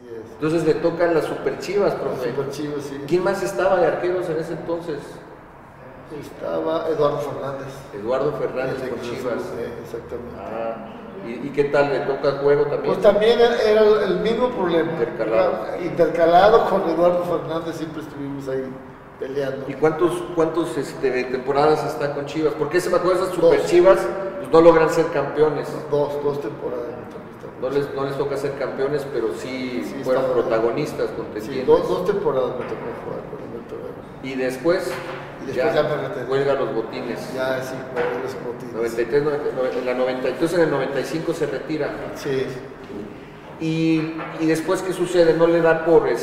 Así es. Entonces le tocan las Super Chivas, profe. Super Chivas, sí. ¿Quién más estaba de arqueros en ese entonces? Estaba Eduardo Fernández. Eduardo Fernández El de con Cruz Chivas. Azul, exactamente. Ah, ¿y qué tal? ¿Le toca juego también? Pues también era el mismo problema. Intercalado con Eduardo Fernández, siempre estuvimos ahí peleando. ¿Y cuántos temporadas está con Chivas? Porque me acuerdo, esas Super Chivas pues, no logran ser campeones. Dos temporadas. No les toca ser campeones, pero sí fueron protagonistas, contendientes. Sí, dos temporadas me tocó jugar con Alberto Guerra. Y después ya me retiré. Cuelga los botines. Ya, sí, cuelga los botines. 93, entonces en el 95 se retira. Sí. Y después, ¿qué sucede? ¿No le da por la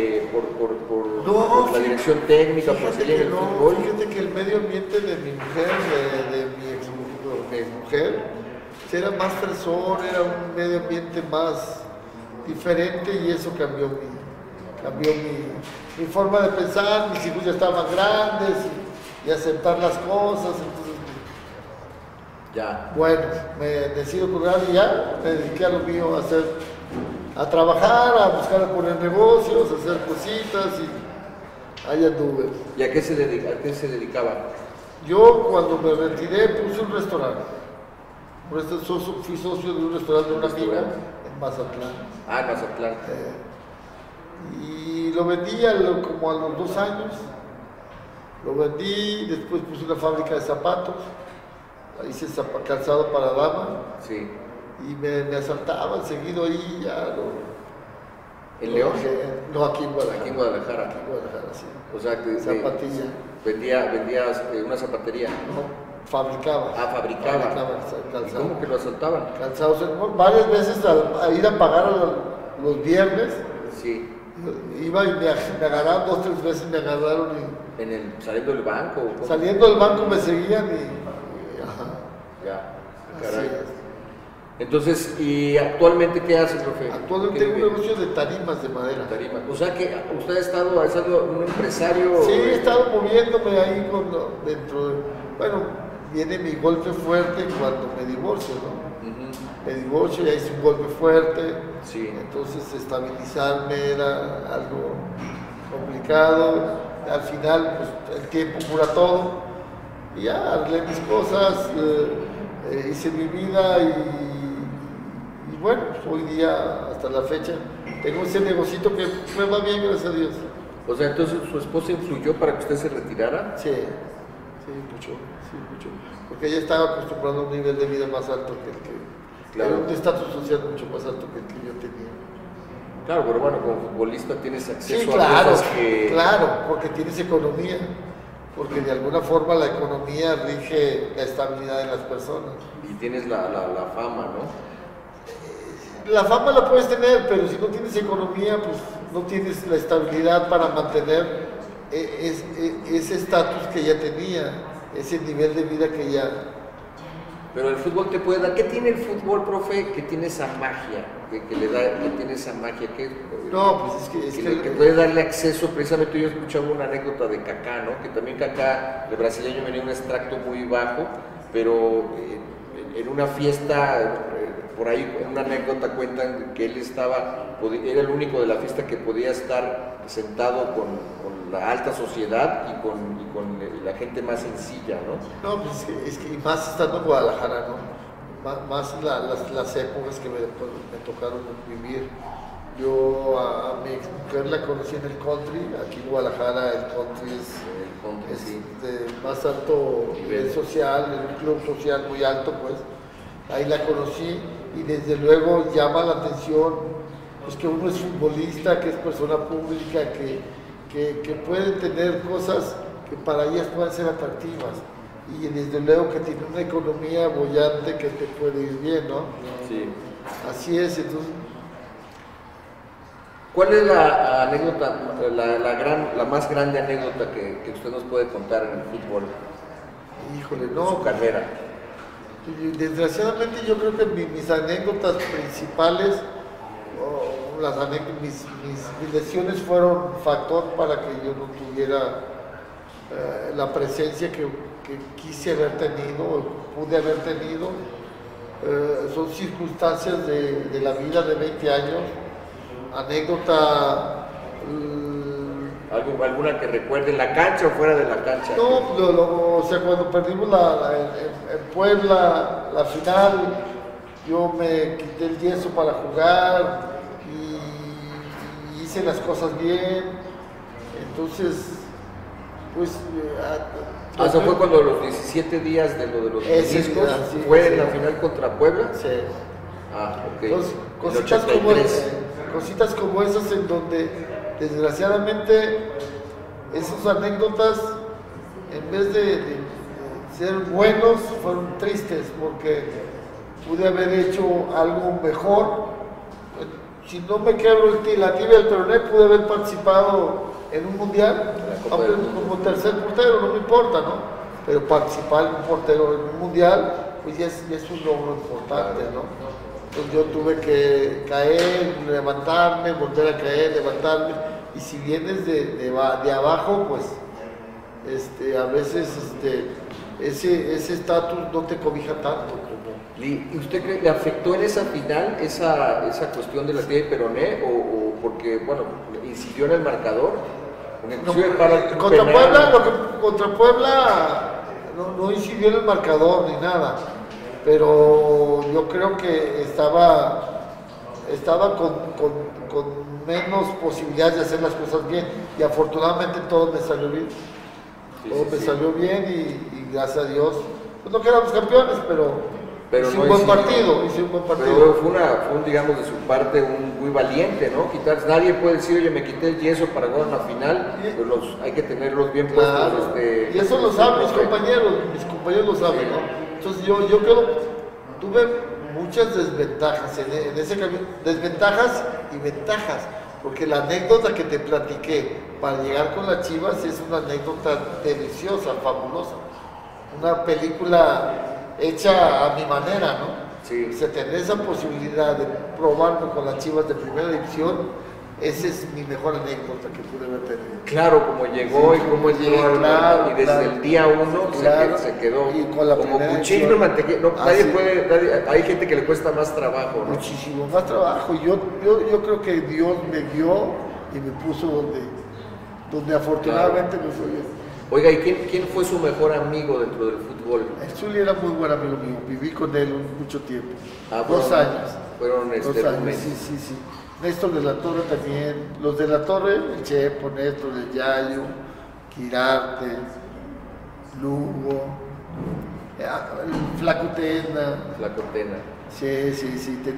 dirección técnica, por seguir el fútbol? Fíjate que el medio ambiente de mi mujer, de mi exmujer, era más fresón, era un medio ambiente más diferente y eso cambió mi forma de pensar. Mis hijos ya estaban grandes y aceptar las cosas, entonces ya. Bueno, me decido colgar y ya me dediqué a lo mío, a trabajar, a buscar poner negocios, a hacer cositas y ahí anduve. ¿Y a qué se dedicaba? Yo cuando me retiré puse un restaurante. Fui socio de un restaurante de una amiga en Mazatlán. Ah, en Mazatlán. Y lo vendí como a los 2 años. Lo vendí, después puse una fábrica de zapatos. Hice calzado para dama. Sí. Y me asaltaban seguido ahí ya. ¿En León? No, aquí en Guadalajara. Aquí en Guadalajara. Aquí en Guadalajara, sí. O sea, que zapatilla. Vendías una zapatería. No. Fabricaba. Ah, fabricaba. ¿Y cómo que lo asaltaban? Calzados. Varias veces a ir a pagar los viernes. Sí. Iba y me agarraron 2 o 3 veces, me agarraron y... ¿Saliendo del banco? ¿Cómo? Saliendo del banco me seguían y ajá. Ya, caray. Entonces, ¿y actualmente qué hace, profe? Actualmente tengo un negocio de tarimas de madera. Tarima. O sea que usted ha estado un empresario... Sí, he estado moviéndome ahí dentro de... Bueno, viene mi golpe fuerte cuando me divorcio, ¿no? Me divorcio, ya hice un golpe fuerte, sí. Entonces estabilizarme era algo complicado. Al final, pues, el tiempo cura todo. Y ya arreglé mis cosas, hice mi vida y bueno, pues, hoy día, hasta la fecha, tengo ese negocito que me va bien, gracias a Dios. O sea, entonces, ¿su esposa influyó para que usted se retirara? Sí, mucho. Porque ella estaba acostumbrada a un nivel de vida más alto que el que... Claro. Era un estatus social mucho más alto que el que yo tenía. Claro, pero bueno, como futbolista tienes acceso a cosas que... Claro, porque tienes economía. Porque de alguna forma la economía rige la estabilidad de las personas. Y tienes la fama, ¿no? La fama la puedes tener, pero si no tienes economía, pues no tienes la estabilidad para mantener ese estatus que ella tenía, ese nivel de vida que ella... Pero el fútbol te puede dar... ¿Qué tiene el fútbol, profe? Que tiene esa magia, que tiene esa magia, No, pues que puede darle acceso. Precisamente yo escuchaba una anécdota de Kaká, ¿no? Que también Kaká, el brasileño, venía un extracto muy bajo, pero en una fiesta, por ahí en una anécdota cuentan que él era el único de la fiesta que podía estar sentado con la alta sociedad y con la gente más sencilla, ¿no? No, pues es que más estando en Guadalajara, ¿no? Más las épocas que me tocaron vivir. Yo a mi mujer la conocí en el country, aquí en Guadalajara el country es sí, de más alto nivel social, en un club social muy alto, pues. Ahí la conocí y desde luego llama la atención pues, que uno es futbolista, que es persona pública, que puede tener cosas que para ellas puedan ser atractivas y desde luego que tiene una economía boyante que te puede ir bien, ¿no? Sí. Así es, entonces... ¿Cuál es la anécdota, la más grande anécdota que usted nos puede contar en el fútbol? Híjole, no. Su carrera. Desgraciadamente yo creo que mis anécdotas principales, mis lesiones fueron factor para que yo no tuviera la presencia que quise haber tenido, o pude haber tenido. Son circunstancias de la vida de 20 años anécdota. ¿Alguna que recuerde en la cancha o fuera de la cancha? No, o sea, cuando perdimos en Puebla la final, yo me quité el yeso para jugar y hice las cosas bien. Entonces, pues... ¿Eso fue cuando los 17 días de lo de los meniscos? Sí, ¿Fue sí. en la final contra Puebla? Sí. Ok. Entonces, El cositas como esas en donde desgraciadamente esas anécdotas en vez de ser buenos fueron tristes porque pude haber hecho algo mejor. Si no me quebro la tibia del peroné, pude haber participado en un mundial, aunque como tercer portero, no me importa, ¿no? Pero participar en un portero en un mundial, pues ya es un logro importante, ¿no? Entonces yo tuve que caer, levantarme, volver a caer, levantarme, y si vienes de abajo, pues a veces ese estatus no te cobija tanto. ¿Y usted cree que le afectó en esa final esa cuestión de la tibia de peroné o porque, bueno, incidió en el marcador? Contra Puebla no incidió en el marcador ni nada, pero yo creo que estaba con menos posibilidades de hacer las cosas bien y afortunadamente todo me salió bien. Salió bien y gracias a Dios, pues no quedamos campeones, pero hice un buen partido. Pero fue digamos, de su parte, muy valiente, ¿no? Nadie puede decir, oye, me quité el yeso para jugar una final, pues hay que tenerlos bien puestos. Y eso lo saben mis compañeros lo saben, ¿no? Entonces yo tuve muchas desventajas en ese camino, desventajas y ventajas, porque la anécdota que te platiqué para llegar con las Chivas es una anécdota deliciosa, fabulosa, una película hecha a mi manera, ¿no? Sí. Si tener esa posibilidad de probarme con las Chivas de primera división, esa es mi mejor anécdota que pude haber tenido. Claro, como llegó y cómo llegó, y desde el día 1 se quedó y con la como cuchillo y mantequilla. No, hay gente que le cuesta más trabajo, ¿no? Muchísimo más trabajo. Yo creo que Dios me guió y me puso donde afortunadamente me fue bien. Oiga, ¿y quién fue su mejor amigo dentro del fútbol? El Zuli era muy buen amigo mío, viví con él mucho tiempo. 2 años. Fueron 2 años, sí. Néstor de la Torre también, los de la Torre, el Chepo, Néstor, el Yayo, Quirarte, Lugo, el Flaco Tena. Sí,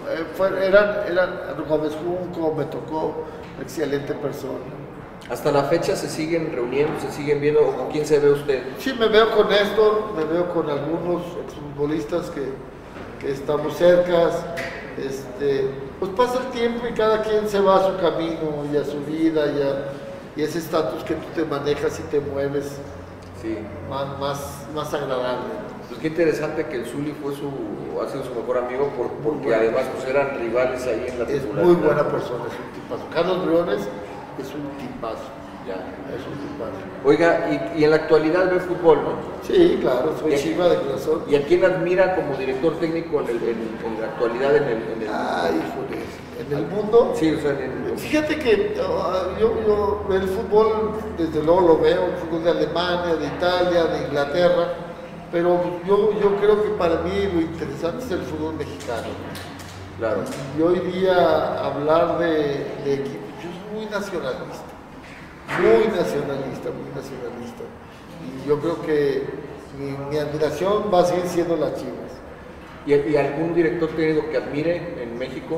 eran Gómez Junco, me tocó, excelente persona. ¿Hasta la fecha se siguen reuniendo, se siguen viendo? ¿O con quién se ve usted? Sí, me veo con Néstor, me veo con algunos exfutbolistas que estamos cercas. Pues pasa el tiempo y cada quien se va a su camino y a su vida y ese estatus que tú te manejas y te mueves más agradable. Pues qué interesante que el Zuli ha sido su mejor amigo porque además pues eran rivales ahí en la titularidad. Es muy buena persona, es un tipazo. Carlos Briones es un tipazo. Ya. Es un tipazo. Oiga, y en la actualidad ve fútbol, ¿no? Sí, claro, soy chiva de corazón. ¿Y a quién admira como director técnico en la actualidad en el híjole, en el mundo? Sí, o sea, fíjate que yo el fútbol, desde luego lo veo, el fútbol de Alemania, de Italia, de Inglaterra, pero yo creo que para mí lo interesante es el fútbol mexicano. Claro. Y hoy día hablar de equipos, yo soy muy nacionalista. Y yo creo que mi admiración va a seguir siendo las Chivas. ¿Y algún director técnico que admire en México?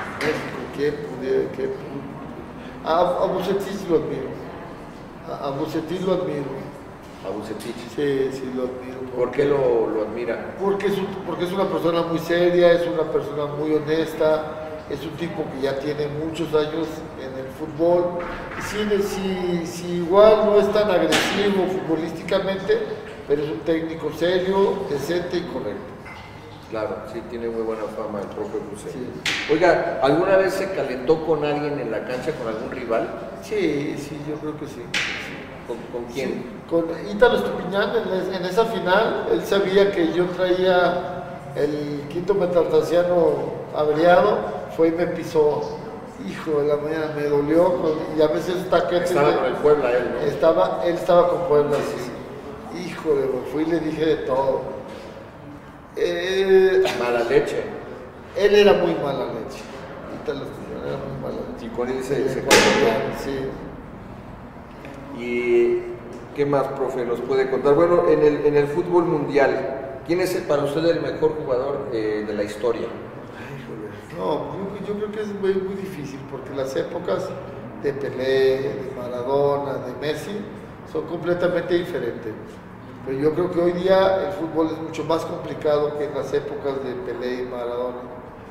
A Bucetich lo admiro. A Bucetich lo admiro. ¿A Bucetich? Sí, lo admiro. ¿Por qué lo admira? Porque es una persona muy seria, es una persona muy honesta. Es un tipo que ya tiene muchos años en el fútbol. Si igual no es tan agresivo futbolísticamente, pero es un técnico serio, decente y correcto. Claro, sí, tiene muy buena fama el propio Bucetich. Sí. Oiga, ¿alguna vez se calentó con alguien en la cancha, con algún rival? Sí, yo creo que sí. ¿Con quién? Sí, con Ítalo Estupiñán en esa final. Él sabía que yo traía el quinto metatarsiano averiado, fue y me pisó hijo de la mañana, me dolió, y a veces Estaba con el Puebla él, ¿no? Él estaba con Puebla, sí. Híjole, fui y le dije de todo. Mala leche. Él era muy mala leche. Ahorita lo escucho, era muy mala leche. Y con él se sí. ¿Y qué más, profe, nos puede contar? Bueno, en el fútbol mundial, ¿quién es para usted el mejor jugador de la historia? No, yo creo que es muy, muy difícil porque las épocas de Pelé, de Maradona, de Messi son completamente diferentes. Pero yo creo que hoy día el fútbol es mucho más complicado que en las épocas de Pelé y Maradona.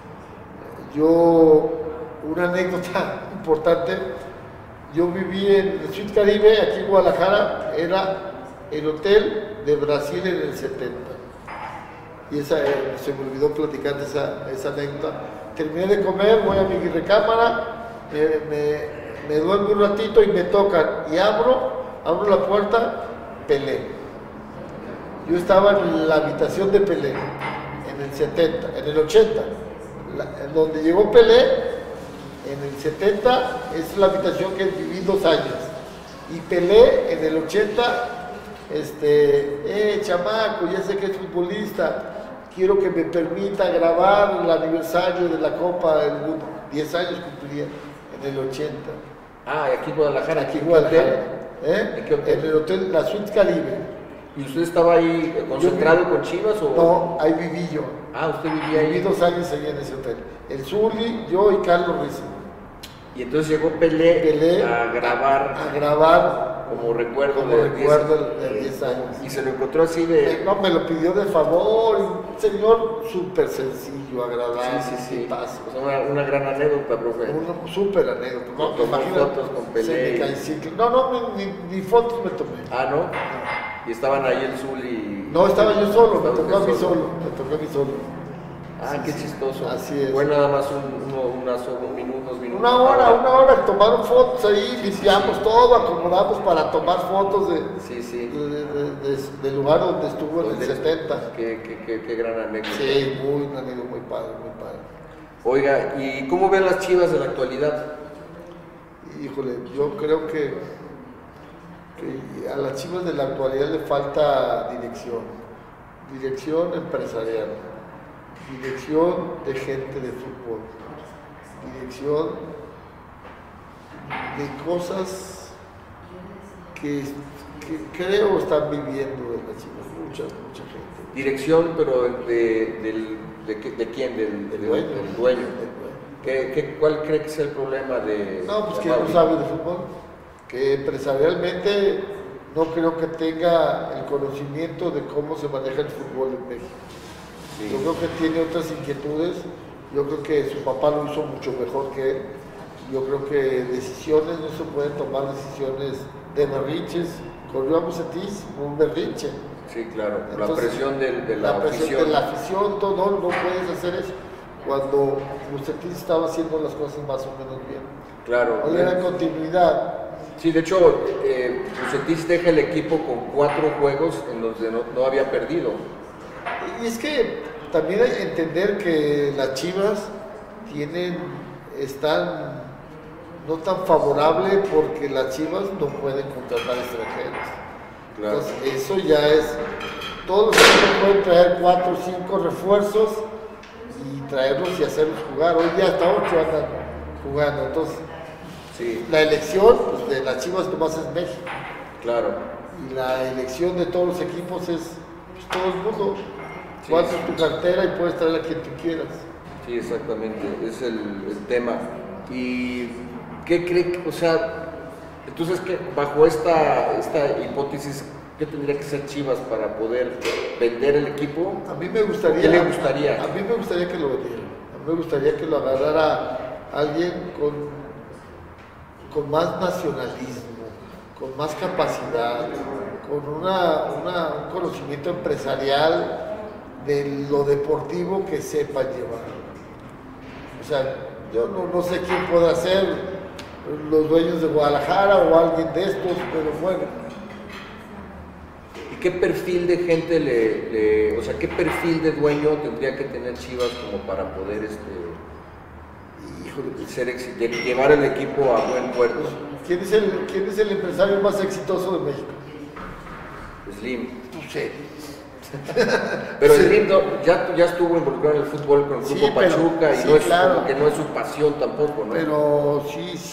Una anécdota importante, yo viví en el Suite Caribe, aquí en Guadalajara, era el hotel de Brasil en el 70. Y se me olvidó platicar esa anécdota. Terminé de comer, voy a mi recámara, me duermo un ratito y me tocan. Y abro la puerta, Pelé. Yo estaba en la habitación de Pelé, en el 70, en el 80. Donde llegó Pelé, en el 70, es la habitación que viví 2 años. Y Pelé, en el 80, chamaco, ya sé que es futbolista, quiero que me permita grabar el aniversario de la Copa del Mundo. 10 años cumplía en el 80. Ah, aquí en Guadalajara. Aquí en Guadalajara. ¿En qué hotel? En el hotel, la Suite Caribe. ¿Y usted estaba ahí concentrado con Chivas o...? No, ahí viví yo. Ah, usted vivía ahí. Viví 2 años ahí en ese hotel. El Zuli, yo y Carlos Rizzi. Y entonces llegó Pelé a grabar como recuerdo de 10 años. Y se lo encontró así de... No, me lo pidió de favor, un señor súper sencillo, agradable. Sí. Pues una gran anécdota, profe. Una súper anécdota. No, tomó fotos con Pelé. No, ni fotos me tomé. Ah, ¿no? Y estaban ahí el Zul y... No, estaba yo solo, me tocó a mí solo. Ah, qué chistoso. Así es. Fue nada más unos minutos. Una hora, tomaron fotos ahí, limpiamos todo, acomodamos para tomar fotos del lugar donde estuvo en el 70. Qué gran anécdota. Sí, una anécdota muy padre. Oiga, ¿y cómo ven las Chivas de la actualidad? Híjole, yo creo que a las Chivas de la actualidad le falta dirección empresarial, dirección de gente de fútbol, dirección de cosas que creo están viviendo en las Chivas, mucha gente. Dirección, pero ¿de quién? Del dueño. ¿Cuál cree que es el problema de...? No, pues que no sabe de fútbol, que empresarialmente no creo que tenga el conocimiento de cómo se maneja el fútbol en México. Sí. Yo creo que tiene otras inquietudes, yo creo que su papá lo hizo mucho mejor que él, yo creo que decisiones, no se pueden tomar decisiones de berrinches. Corrió a Bucetich un berrinche. Sí, claro, entonces, la presión de la afición, todo, no puedes hacer eso. Cuando Bucetich estaba haciendo las cosas más o menos bien. Claro. No le da continuidad. Sí, de hecho, Bucetich deja el equipo con 4 juegos en los que no había perdido. Y es que también hay que entender que las Chivas están no tan favorables porque las Chivas no pueden contratar extranjeros. Claro. Entonces, eso ya es, todos los equipos pueden traer 4 o 5 refuerzos y traerlos y hacerlos jugar. Hoy ya hasta 8 andan jugando. Entonces, sí, la elección pues, de las Chivas nomás es México. Claro. Y la elección de todos los equipos es pues, todo el mundo. Sí, tú haces tu cartera y puedes traer a quien tú quieras. Sí, exactamente. Es el tema. ¿Y qué cree? O sea, entonces, bajo esta hipótesis, ¿qué tendría que ser Chivas para poder vender el equipo? A mí me gustaría. ¿Qué le gustaría? A mí me gustaría que lo vendiera. A mí me gustaría que lo agarrara alguien con más nacionalismo, con más capacidad, con un conocimiento empresarial de lo deportivo que sepa llevar. O sea, yo no sé quién pueda ser los dueños de Guadalajara o alguien de estos, pero bueno. ¿Y qué perfil de gente o sea, qué perfil de dueño tendría que tener Chivas como para poder Híjole, de llevar el equipo a buen puerto. ¿Quién es el empresario más exitoso de México? Slim. No sé. Pero Sí. Slim ya estuvo involucrado en el fútbol con el Sí, Grupo pero- Pachuca y sí, no es claro. como que no es su pasión tampoco, ¿no? Pero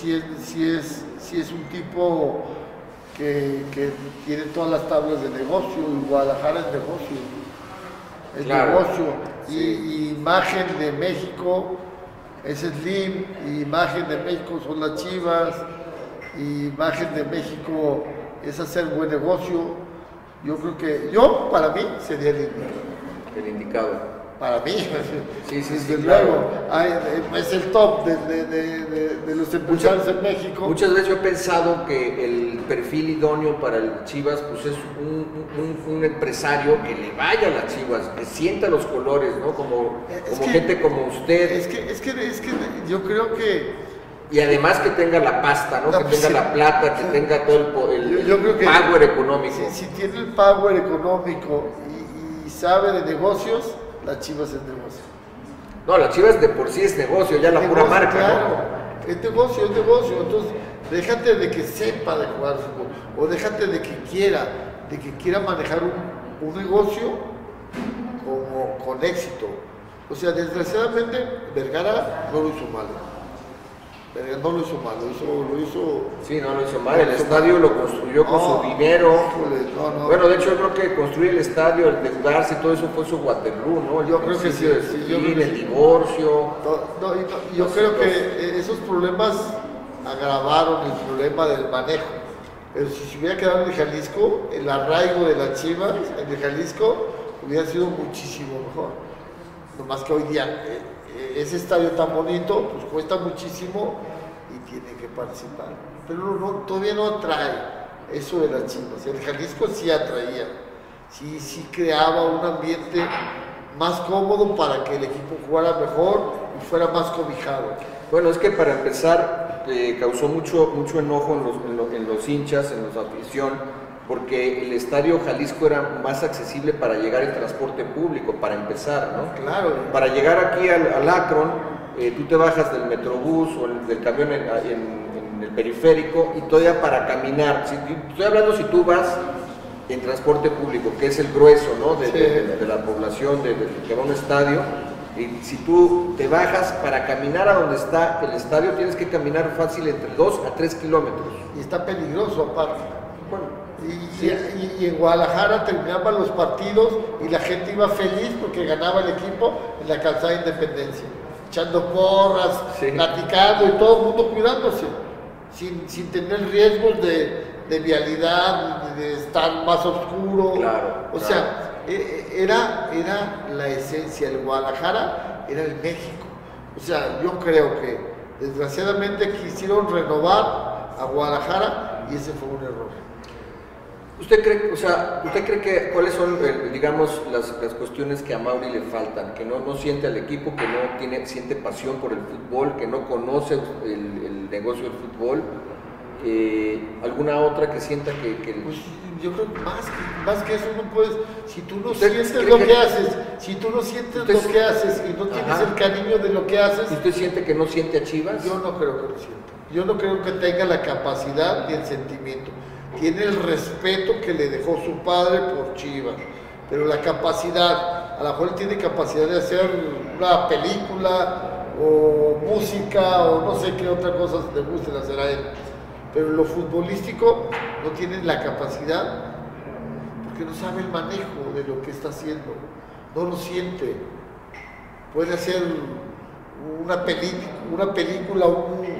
sí es un tipo que tiene todas las tablas de negocio, y Guadalajara es negocio. Es Claro, negocio. sí. Y imagen de México es Slim, y imagen de México son las Chivas, y imagen de México es hacer buen negocio. Yo creo que, para mí, sería El indicado. para mí, Sí, sí, desde sí, luego, claro. es el top de los empresarios en México. Muchas veces yo he pensado que el perfil idóneo para el Chivas pues es un empresario que le vaya a las Chivas, que sienta los colores, ¿no? Como gente como usted. Es que yo creo que Y además que tenga la pasta, ¿no? No, Que pues tenga sí. la plata, que tenga todo el yo creo que power económico. si tiene el power económico y sabe de negocios, las Chivas es negocio. No, las Chivas de por sí es negocio, ya la pura Negocio, marca, claro, ¿no? es negocio. Entonces, déjate de que sepa de jugar fútbol, o déjate de que quiera manejar un negocio con éxito. O sea, desgraciadamente, Vergara no lo hizo mal. No lo hizo mal, lo hizo. Sí, no lo hizo mal. El estadio lo construyó con su dinero. Híjole, no. Bueno, de hecho, yo creo que construir el estadio, el endeudarse, todo eso fue su Waterloo, ¿no? Yo creo que sí, yo creo que el sí. divorcio. Yo creo que esos problemas agravaron el problema del manejo. Pero si se hubiera quedado en el Jalisco, el arraigo de las Chivas en el Jalisco hubiera sido muchísimo mejor. Nomás que hoy día ese estadio tan bonito, pues cuesta muchísimo y tiene que participar. Pero todavía no atrae eso de las Chivas. El Jalisco sí atraía, sí creaba un ambiente más cómodo para que el equipo jugara mejor y fuera más cobijado. Bueno, es que para empezar causó mucho enojo en los hinchas, en la afición, porque el estadio Jalisco era más accesible para llegar en transporte público, para empezar, ¿no? Claro. Para llegar aquí al Akron, tú te bajas del metrobús o del camión en el periférico y todavía para caminar. Estoy hablando si tú vas en transporte público, que es el grueso, ¿no? de la población que va a un estadio. Y si tú te bajas para caminar a donde está el estadio, tienes que caminar fácil entre 2 a 3 kilómetros. Y está peligroso aparte. Bueno, Y en Guadalajara terminaban los partidos y la gente iba feliz porque ganaba el equipo en la calzada de Independencia, echando porras, sí, platicando y todo el mundo cuidándose, sin tener riesgos de vialidad, de estar más oscuro. Claro, o sea, era la esencia. El Guadalajara era el México. O sea, yo creo que desgraciadamente quisieron renovar a Guadalajara y ese fue un error. ¿Usted cree que cuáles son, digamos, las cuestiones que a Mauri le faltan? Que no siente al equipo, que no siente pasión por el fútbol, que no conoce el negocio del fútbol. ¿Alguna otra que sienta que Pues yo creo que más que eso no puedes. Si tú no ¿Usted sientes cree lo que- que haces, si tú no sientes usted- lo que haces y no tienes Ajá. el cariño de lo que haces, ¿Usted siente que no siente a Chivas? yo no creo que lo sienta. Yo no creo que tenga la capacidad ni el sentimiento. Tiene el respeto que le dejó su padre por Chivas, pero la capacidad, a lo mejor él tiene capacidad de hacer una película o música o no sé qué otra cosa le guste hacer a él, pero lo futbolístico no tiene la capacidad porque no sabe el manejo de lo que está haciendo, no lo siente. Puede hacer una película,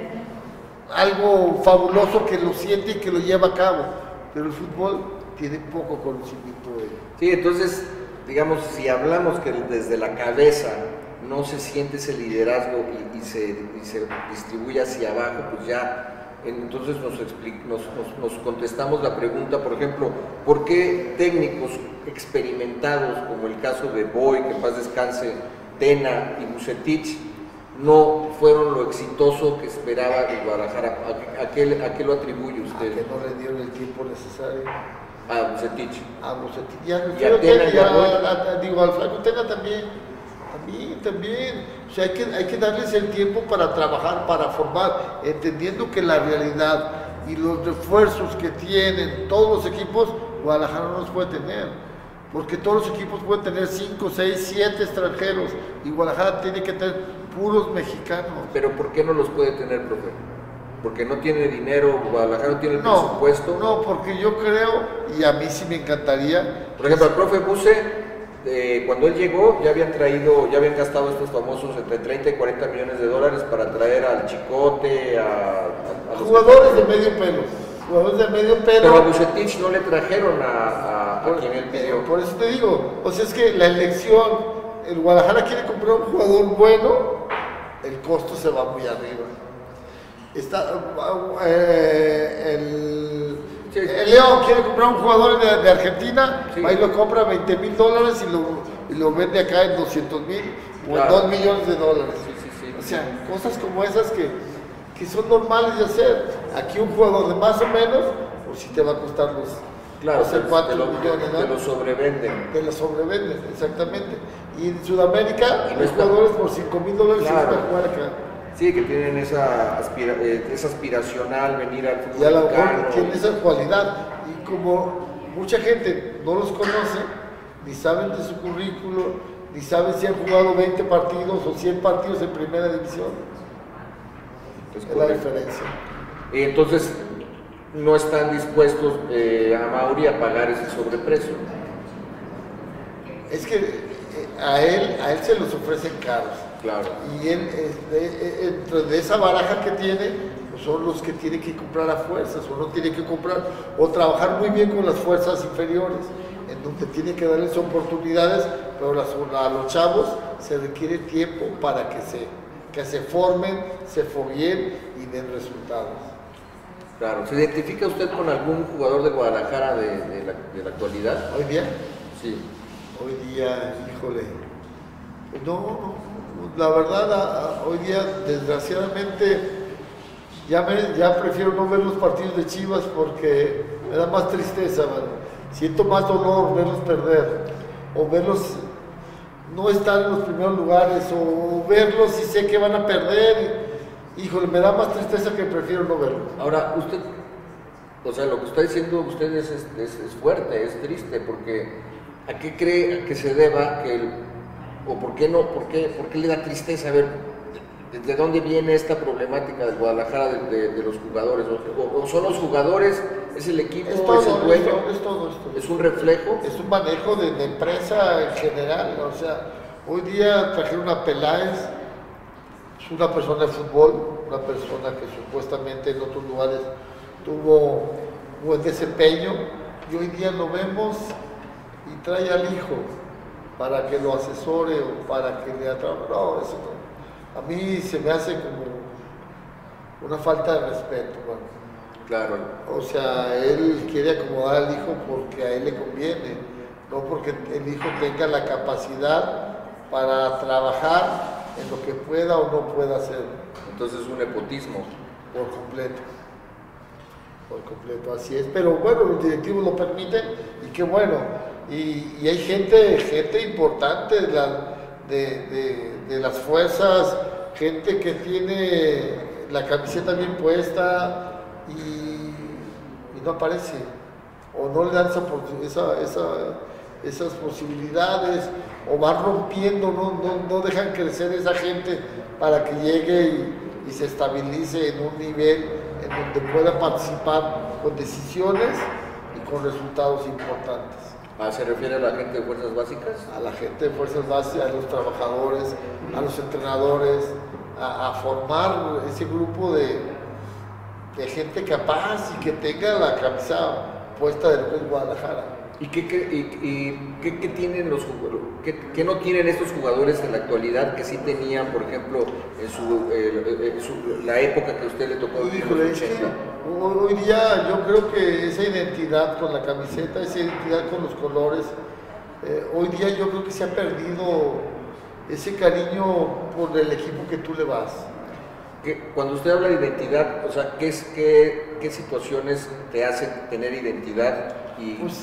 algo fabuloso que lo siente y que lo lleva a cabo, pero el fútbol tiene poco conocimiento de ello. Sí, entonces, digamos, si hablamos que desde la cabeza no se siente ese liderazgo y se distribuye hacia abajo, pues ya, entonces nos contestamos la pregunta, por ejemplo, ¿por qué técnicos experimentados, como el caso de Boy, que en paz descanse, Tena y Vucetich, no fueron lo exitoso que esperaba el Guadalajara? ¿A qué lo atribuye usted? Que no le dieron el tiempo necesario A Vucetich. a Bucetich. Ya, Y a Tena, digo, al Flaco Tena también A mí también. O sea, hay que darles el tiempo para trabajar, para formar, entendiendo que la realidad y los refuerzos que tienen todos los equipos, Guadalajara no los puede tener. Porque todos los equipos pueden tener 5, 6, 7 extranjeros y Guadalajara tiene que tener puros mexicanos. Pero ¿por qué no los puede tener, profe? Porque no tiene dinero, Guadalajara no tiene el presupuesto. No, porque yo creo, y a mí sí me encantaría. Por ejemplo, el profe Buse, cuando él llegó, ya habían gastado estos famosos entre 30 y 40 millones de dólares para traer al Chicote, a los jugadores de medio pelo. Jugadores de medio pelo. Pero a Bucetich no le trajeron a quien él pidió. Por eso te digo, o sea, es que la elección, el Guadalajara quiere comprar un jugador bueno, el costo se va muy arriba. El León quiere comprar un jugador de Argentina, sí. Ahí lo compra $20,000 y lo vende acá en 200,000 o en $2 millones. Sí. O sea, cosas como esas que son normales de hacer. Aquí un jugador de más o menos, pues sí te va a costar los 4 millones, ¿no? Te lo sobrevenden. Te lo sobrevenden, exactamente. Y en Sudamérica, los jugadores por $5,000 se van a jugar acá. Sí, que tienen esa aspiracional venir al fútbol. Y a lo mejor tienen esa cualidad. Y como mucha gente no los conoce, ni saben de su currículo, ni saben si han jugado 20 partidos o 100 partidos en primera división. Es la diferencia. Y entonces no están dispuestos a Mauri a pagar ese sobreprecio. Es que a él se los ofrecen caros. Claro. Y él, dentro de esa baraja que tiene, pues son los que tiene que comprar a fuerzas, o no tiene que comprar, o trabajar muy bien con las fuerzas inferiores, en donde tiene que darles oportunidades, pero a los chavos se requiere tiempo para que se formen, se fogueen y den resultados. Claro. ¿Se identifica usted con algún jugador de Guadalajara de la actualidad? ¿Hoy día? Sí. Hoy día, híjole, no, la verdad, hoy día, desgraciadamente, ya prefiero no ver los partidos de Chivas porque me da más tristeza, man. Siento más dolor verlos perder, o verlos no estar en los primeros lugares, o verlos y sé que van a perder. Híjole, me da más tristeza que prefiero no verlos. Ahora, usted, o sea, lo que está diciendo usted es fuerte, es triste, porque ¿a qué cree que se deba o por qué le da tristeza ver de dónde viene esta problemática del Guadalajara de los jugadores? ¿O son los jugadores, es el equipo, es el dueño? Es todo esto. ¿Es un reflejo? Es un manejo de empresa en general. O sea, hoy día trajeron a Peláez, es una persona de fútbol, una persona que supuestamente en otros lugares tuvo buen desempeño, y hoy día lo vemos y trae al hijo para que lo asesore o para que le atrapa. No, eso no. A mí se me hace como una falta de respeto. Bueno. Claro. O sea, él quiere acomodar al hijo porque a él le conviene, no porque el hijo tenga la capacidad para trabajar en lo que pueda o no pueda hacer. Entonces es un nepotismo. Por completo. Por completo, así es. Pero bueno, los directivos lo permiten y qué bueno. Y hay gente importante de las fuerzas, gente que tiene la camiseta bien puesta y no aparece, o no le dan esas posibilidades, o van rompiendo, no dejan crecer esa gente para que llegue y se estabilice en un nivel en donde pueda participar con decisiones y con resultados importantes. ¿Se refiere a la gente de fuerzas básicas? A la gente de fuerzas básicas, a los trabajadores, a los entrenadores, a formar ese grupo de gente capaz y que tenga la camisa puesta del Club Guadalajara. ¿Y qué tienen los jugadores? ¿Qué no tienen estos jugadores en la actualidad que sí tenían, por ejemplo, en la época que a usted le tocó vivir? Híjole, es que hoy día yo creo que esa identidad con la camiseta, esa identidad con los colores, hoy día yo creo que se ha perdido ese cariño por el equipo que tú le vas. Cuando usted habla de identidad, o sea, ¿qué situaciones te hacen tener identidad Pues,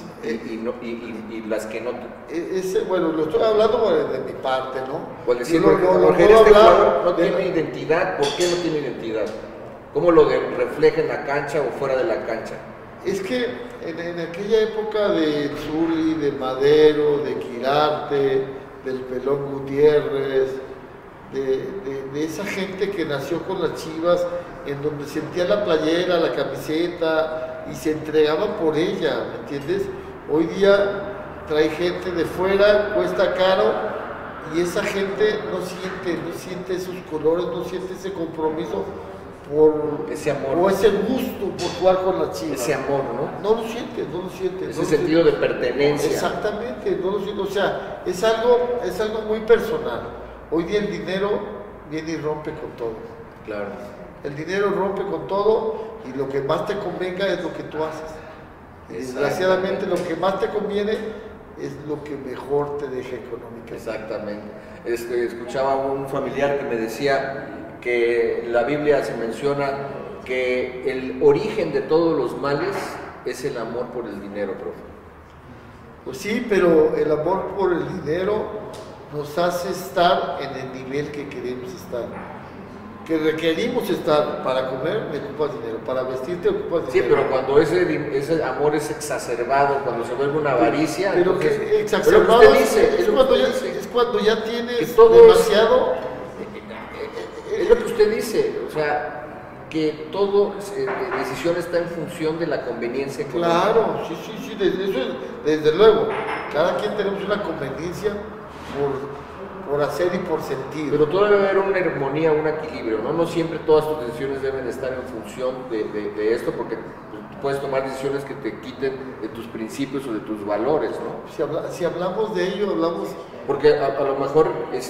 y las que no. Bueno, lo estoy hablando de mi parte, ¿no? Pues decir, Yo porque puedo este hablar jugador no de tiene identidad. ¿Por qué no tiene identidad? ¿Cómo lo refleja en la cancha o fuera de la cancha? Es que en aquella época de Zuli, de Madero, de Quirarte, del Pelón Gutiérrez, de esa gente que nació con las Chivas, en donde sentía la playera, la camiseta y se entregaba por ella, ¿me entiendes? Hoy día trae gente de fuera, cuesta caro y esa gente no siente esos colores, no siente ese compromiso por ese amor o ese gusto por jugar con las Chivas. Ese amor, ¿no? No lo siente. Ese sentido de pertenencia. Exactamente, no lo siente. O sea, es algo muy personal. Hoy día el dinero viene y rompe con todo. Claro. El dinero rompe con todo y lo que más te convenga es lo que tú haces. Desgraciadamente lo que más te conviene es lo que mejor te deja económicamente. Exactamente. Escuchaba a un familiar que me decía que en la Biblia se menciona que el origen de todos los males es el amor por el dinero, profe. Pues sí, pero el amor por el dinero nos hace estar en el nivel que queremos estar. Que requerimos estar. Para comer me ocupas dinero, para vestirte ocupas dinero. Sí, pero cuando ese amor es exacerbado, cuando se vuelve una avaricia, pero entonces, que exacerbado es cuando ya tienes demasiado. Es lo que usted dice, o sea, que todo decisión está en función de la conveniencia económica. Claro, sí, desde luego. Cada quien tenemos una conveniencia por hacer y por sentir. Pero todo debe haber una armonía, un equilibrio, ¿no? No siempre todas tus decisiones deben estar en función de esto, porque puedes tomar decisiones que te quiten de tus principios o de tus valores, ¿no? Si hablamos de ello, hablamos... Porque a lo mejor,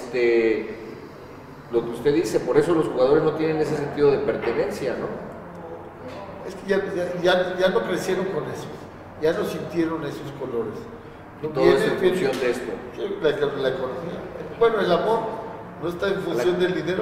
lo que usted dice, por eso los jugadores no tienen ese sentido de pertenencia, ¿no? Es que ya no crecieron con eso, ya no sintieron esos colores. Y todo es en función de esto. La economía. Bueno, el amor no está en función del dinero.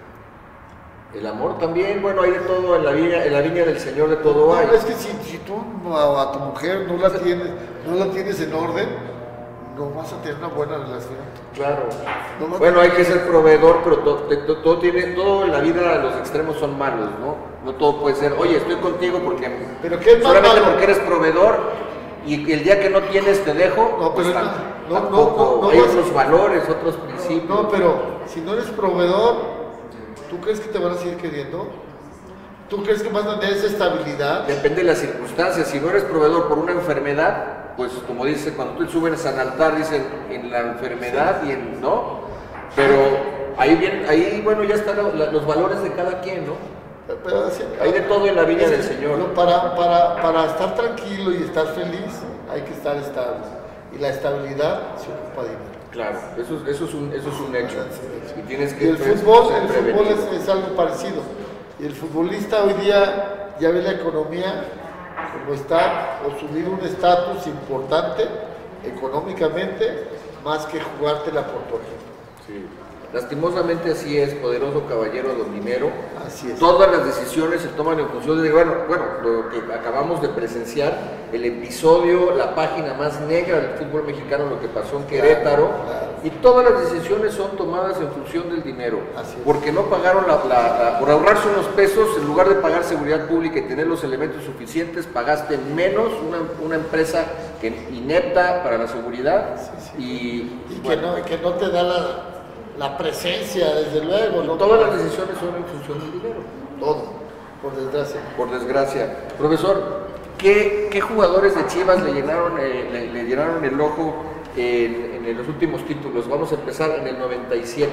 El amor también, bueno, hay de todo en la viña del Señor, de todo hay. Es que si tú a tu mujer no la tienes en orden, no vas a tener una buena relación. Claro. Bueno, hay que ser proveedor, pero todo en la vida, los extremos son malos, ¿no? No todo puede ser, oye, estoy contigo porque solamente porque eres proveedor y el día que no tienes te dejo. No, pero tampoco hay otros valores, otros principios. No, pero si no eres proveedor, ¿tú crees que te van a seguir queriendo? ¿Tú crees que vas a tener esa estabilidad? Depende de las circunstancias. Si no eres proveedor por una enfermedad, pues como dice, cuando tú subes al altar, dicen en la enfermedad y en, ¿no? Pero ahí bueno, ya están los valores de cada quien, ¿no? Pero hay de todo en la viña del Señor. No, para estar tranquilo y estar feliz, hay que estar estable. Y la estabilidad se ocupa de dinero. Claro, eso es un hecho. Y tienes que el fútbol es algo parecido. Y el futbolista hoy día ya ve la economía como está, o subir un estatus importante económicamente, más que jugártela por tu ejemplo. Sí. Lastimosamente así es, poderoso caballero don dinero. Así es. Todas las decisiones se toman en función de, bueno, lo que acabamos de presenciar, el episodio, la página más negra del fútbol mexicano, lo que pasó en Querétaro, claro. Y todas las decisiones son tomadas en función del dinero. Así es. Porque no pagaron por ahorrarse unos pesos, en lugar de pagar seguridad pública y tener los elementos suficientes, pagaste menos una empresa inepta para la seguridad. Sí. Y bueno, que no te da la presencia, desde luego. ¿No? Todas las decisiones son en función del dinero. Todo, por desgracia. Por desgracia. Profesor, ¿qué jugadores de Chivas le llenaron el ojo en los últimos títulos? Vamos a empezar en el 97.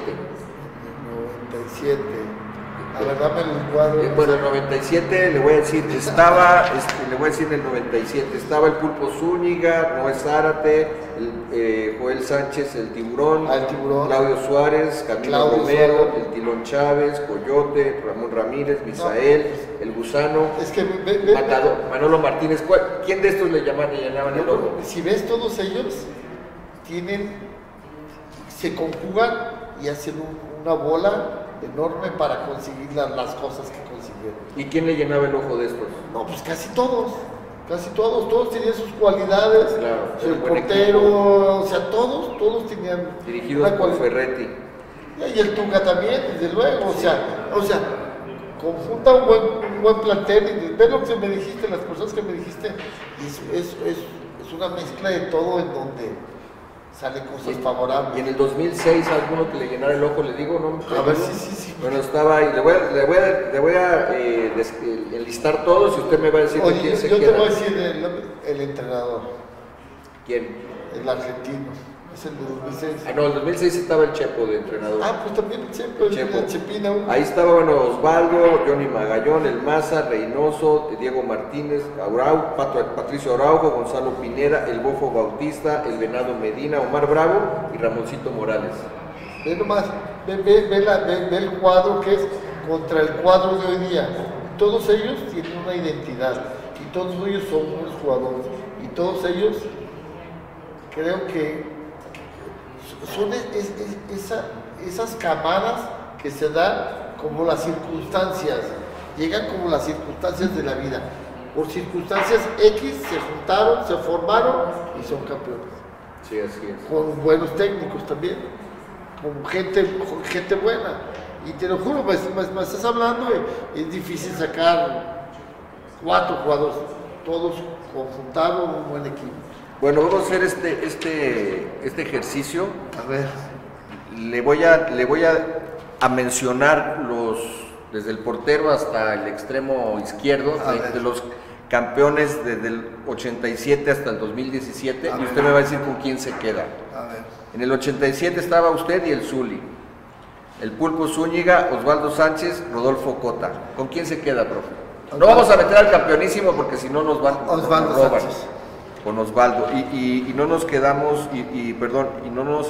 97. A ver, dame el cuadro. Bueno, el 97 le voy a decir, en el 97 estaba el Pulpo Zúñiga, Noé Zárate, Joel Sánchez, el Tiburón, Claudio Suárez, Camilo Romero, el Tilón Chávez, Coyote, Ramón Ramírez, Misael, el Gusano, Manolo Martínez. ¿Quién de estos le llenaban el ojo? Si ves, todos ellos se conjugan y hacen una bola enorme para conseguir las cosas que consiguieron. ¿Y quién le llenaba el ojo de estos? No, pues casi todos. Casi todos tenían sus cualidades, Claro, el un buen portero, o sea, todos tenían Dirigidos por Ferretti. y el Tuca también, desde luego, o sea, conjunta un buen plantel, y ve lo que me dijiste, las cosas que me dijiste, es una mezcla de todo en donde salen cosas favorables. Y en el 2006, alguno que le llenara el ojo, le digo, ¿no? A ver, sí. Bueno, estaba ahí, le voy a enlistar todos y usted me va a decir Oye, quién se yo queda. te voy a decir el entrenador, ¿Quién? el argentino, es el de 2006. Ah, no, en el 2006 estaba el Chepo de entrenador. Pues también el Chepo, el Chepina. Ahí estaba, bueno, Osvaldo, Johnny Magallón, El Maza, Reynoso, Diego Martínez, Patricio Araujo, Gonzalo Pineda, El Bofo Bautista, El Venado Medina, Omar Bravo y Ramoncito Morales. Ve nomás, ve el cuadro que es contra el cuadro de hoy día. Todos ellos tienen una identidad y todos ellos son buenos jugadores y todos ellos creo que son esas camadas que se dan como las circunstancias, llegan como las circunstancias de la vida. Por circunstancias X se juntaron, se formaron y son campeones. Sí, así es. Con buenos técnicos también, con gente buena. Y te lo juro, me estás hablando, es difícil sacar 4 jugadores, todos conjuntados, un buen equipo. Bueno, vamos a hacer este ejercicio. A ver. Le voy a mencionar desde el portero hasta el extremo izquierdo, de los campeones desde el 87 hasta el 2017, y usted me va a decir con quién se queda. A ver. En el 87 estaba usted y el Zuli. El Pulpo Zúñiga, Osvaldo Sánchez, Rodolfo Cota. ¿Con quién se queda, profe? No vamos a meter al campeonísimo porque si no nos Osvaldo nos roban. Sánchez. Con Osvaldo. Y no nos quedamos, y no nos,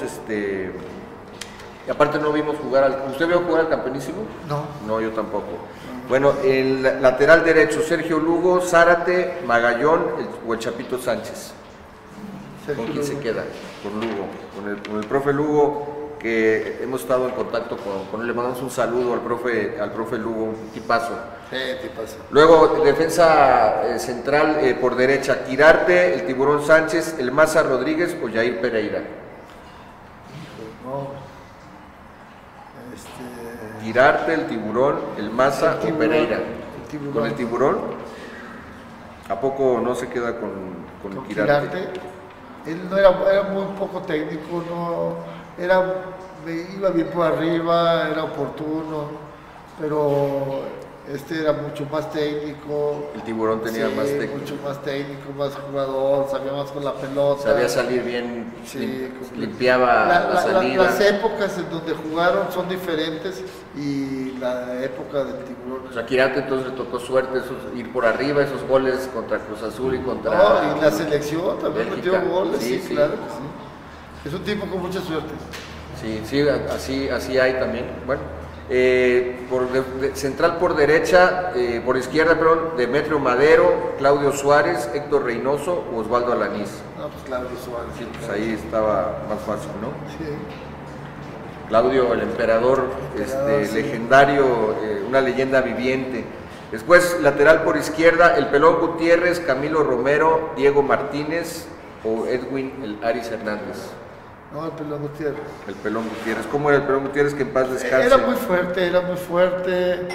y aparte no vimos jugar ¿Usted vio jugar al campeonísimo? No. No, yo tampoco. Bueno, el lateral derecho, Sergio Lugo, Zárate, Magallón o el Chapito Sánchez. ¿Con quién se queda? Con Lugo, con el profe Lugo, que hemos estado en contacto con él. Le mandamos un saludo al profe Lugo, un tipazo. Sí, tipazo. Luego, defensa central por derecha, Quirarte, el Tiburón Sánchez, el Maza Rodríguez o Jair Pereira. No. Quirarte, el Tiburón, el Maza o Pereira. ¿Con el Tiburón? ¿A poco no se queda con Quirarte? Él no era muy poco técnico, iba bien por arriba, era oportuno, pero era mucho más técnico. El Tiburón tenía más técnico. Mucho más técnico, más jugador, sabía más con la pelota. Sabía salir bien, limpiaba la salida. Las épocas en donde jugaron son diferentes y la época del Tiburón. O sea, Quirarte entonces le tocó suerte ir por arriba, esos goles contra Cruz Azul y contra... No, y la selección también Bélgica. metió goles, Sí. claro que sí. Es un tipo con mucha suerte. Sí, así hay también. Bueno, central por derecha, por izquierda, perdón, Demetrio Madero, Claudio Suárez, Héctor Reynoso o Osvaldo Alanís. No, pues Claudio Suárez. Sí, pues ahí estaba más fácil, ¿no? Sí. Claudio, el emperador, sí. legendario, una leyenda viviente. Después, lateral por izquierda, el Pelón Gutiérrez, Camilo Romero, Diego Martínez o Edwin el Aris Hernández. No, el Pelón Gutiérrez. El Pelón Gutiérrez. ¿Cómo era el Pelón Gutiérrez? Que en paz descanse. Era muy fuerte,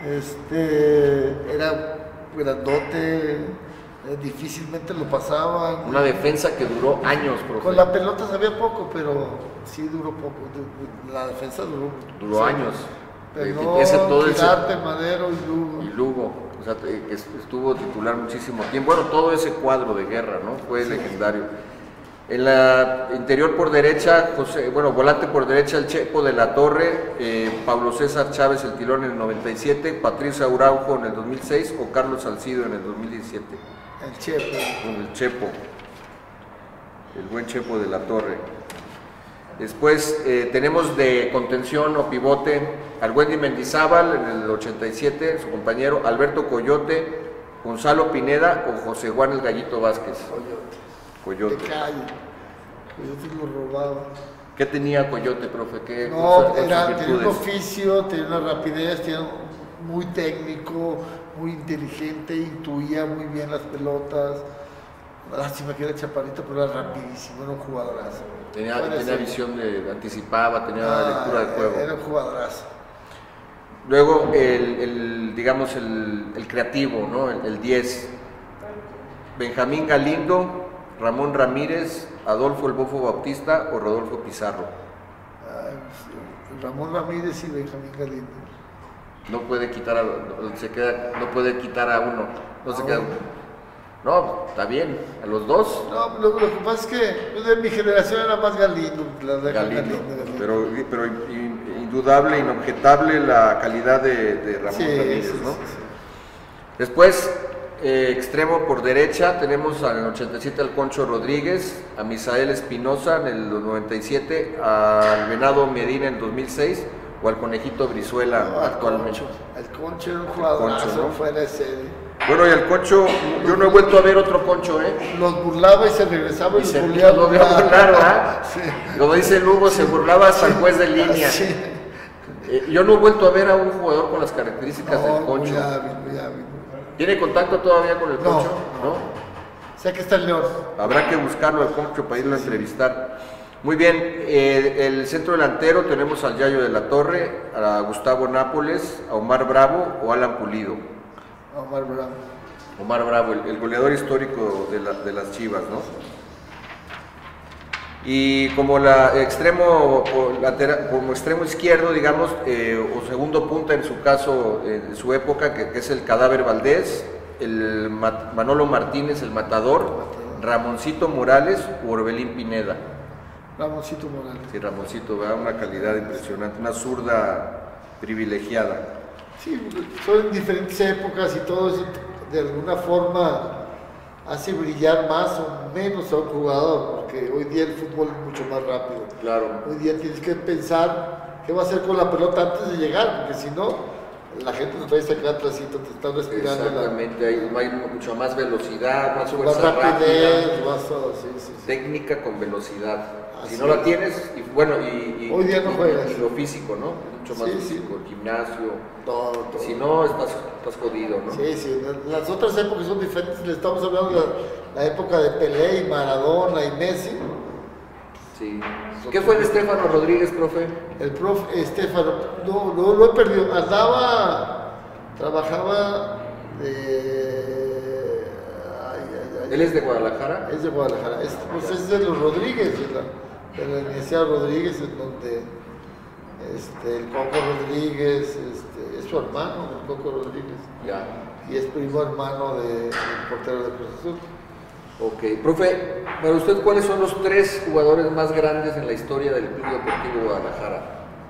era grandote, difícilmente lo pasaban. Una defensa que duró años, profe. Con la pelota sabía poco, pero sí duró poco. La defensa Duró años. Pero Quirarte, Madero y Lugo. O sea, estuvo titular muchísimo tiempo. Bueno, todo ese cuadro de guerra, ¿no? Fue legendario. En la interior por derecha, volante por derecha, el Chepo de la Torre, Pablo César Chávez, el Tilón en el 97, Patricio Araujo en el 2006 o Carlos Salcido en el 2017. El Chepo. El Chepo, el buen Chepo de la Torre. Después tenemos de contención o pivote al Wendy Mendizábal en el 87, su compañero, Alberto Coyote, Gonzalo Pineda o José Juan el Gallito Vázquez. Coyote. De calle. Coyote lo robaba. ¿Qué tenía Coyote, profe? Tenía un oficio, tenía una rapidez, tenía muy técnico, muy inteligente, intuía muy bien las pelotas. Lástima que era chaparrito, pero era rapidísimo, era un jugadorazo. Tenía visión, anticipaba, tenía lectura del juego. Era un jugadorazo. Luego, digamos, el creativo, ¿no? El 10. Benjamín Galindo, Ramón Ramírez, Adolfo El Bofo Bautista o Rodolfo Pizarro. Ramón Ramírez y Benjamín Galindo. No puede quitar a uno. No se queda. No, está bien, a los dos. No, lo que pasa es que de mi generación era más Galindo. Galindo. Pero indudable, inobjetable la calidad de Ramón Ramírez, ¿no? Sí. Después, extremo por derecha, tenemos en el 87 al Concho Rodríguez, a Misael Espinosa en el 97, al Venado Medina en el 2006 o al Conejito Brizuela actualmente. El Concho era un jugadorazo, ¿no? Fuera de serie. Bueno, y el Concho, yo no he vuelto a ver otro Concho, ¿eh? Los burlaba y se regresaba y se burlaba. Claro, ¿ah? Sí. Como dice Lugo, se burlaba hasta el juez de línea. Sí. Yo no he vuelto a ver a un jugador con las características del Concho. Muy hábil. ¿Tiene contacto todavía con el Concho? No. Sé que está el León. Habrá que buscarlo al Concho para irlo a entrevistar. Muy bien, el centro delantero tenemos al Yayo de la Torre, a Gustavo Nápoles, a Omar Bravo o Alan Pulido. Omar Bravo, el goleador histórico de las Chivas, ¿no? Y como extremo izquierdo, digamos, o segundo punta en su caso, en su época, que es el Cadáver Valdés, el Manolo Martínez, el Matador, Ramoncito Morales o Orbelín Pineda. Ramoncito Morales. Sí, Ramoncito, ¿verdad? Una calidad impresionante, una zurda privilegiada. Sí, son diferentes épocas y todo eso de alguna forma hace brillar más o menos a un jugador, porque hoy día el fútbol es mucho más rápido. Claro. Hoy día tienes que pensar qué va a hacer con la pelota antes de llegar, porque si no, la gente nos trae acá atrásito, te está respirando. Exactamente, hay mucho más velocidad, más fuerza, más rapidez, más todo, sí. Técnica con velocidad. Si no la tienes, hoy día no juegas. Y lo físico, ¿no? Mucho más físico, el gimnasio. Todo. Si no, estás jodido, ¿no? Sí. Las otras épocas son diferentes. Le estamos hablando de la época de Pelé y Maradona y Messi. Sí. ¿Qué fue de Estefano Rodríguez, profe? El profe Estefano, no lo he perdido. Trabajaba ¿Él es de Guadalajara? Es de Guadalajara. Es de los Rodríguez, de la Universidad Rodríguez, en donde el Coco Rodríguez es su hermano, el Coco Rodríguez. Ya. Y es primo hermano del portero de Cruz Azul. Ok. Profe, para usted, ¿cuáles son los 3 jugadores más grandes en la historia del Club Deportivo Guadalajara?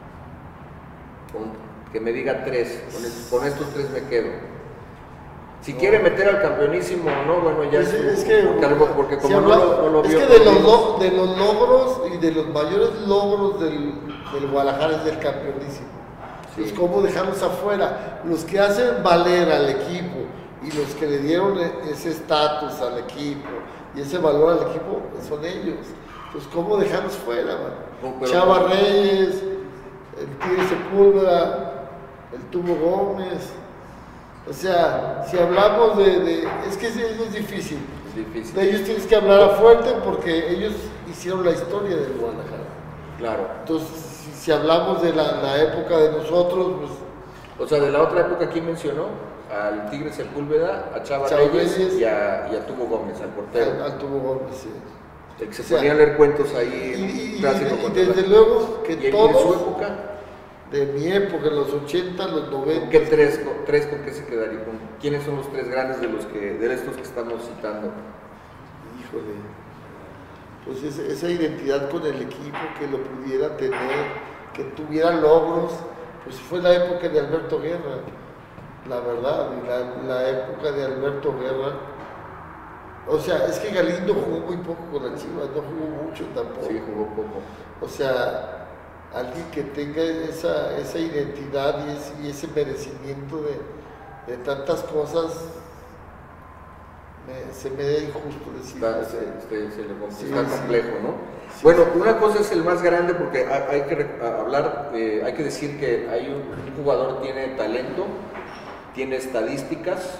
Que me diga 3. Con estos 3 me quedo. Si quiere meter al campeonísimo o no, bueno, ya porque como no lo vio. Es que de los logros y de los mayores logros del Guadalajara es del campeonísimo. Sí. Pues cómo dejarlos afuera. Los que hacen valer al equipo y los que le dieron ese estatus al equipo y ese valor al equipo son ellos. Pues cómo dejarlos fuera, man. Chava Reyes, el Tigre Sepúlveda, el Tubo Gómez. O sea, si hablamos es que eso es difícil. De ellos tienes que hablar a fuerte porque ellos hicieron la historia del Guadalajara. Claro. Entonces, si hablamos de la época de nosotros, pues... O sea, de la otra época, ¿quién mencionó? Al Tigre Sepúlveda, a Chava Reyes y a Tubo Gómez, al portero. Al Tubo Gómez, sí. Que se ponían a leer cuentos ahí. Y desde luego que todos... ¿Y en su época? De mi época, en los 80, los 90. ¿Qué tres con qué se quedaría? ¿Quiénes son los 3 grandes de estos que estamos citando? Híjole, pues esa identidad con el equipo, que lo pudiera tener, que tuviera logros, pues fue la época de Alberto Guerra, la verdad, la época de Alberto Guerra. O sea, es que Galindo jugó muy poco con la Chivas, no jugó mucho tampoco. Sí, jugó poco. O sea, alguien que tenga esa identidad y ese merecimiento de tantas cosas, se me da injusto decir. Está complejo, ¿no? Sí, bueno, una cosa es el más grande porque hay que decir que hay un jugador tiene talento tiene estadísticas,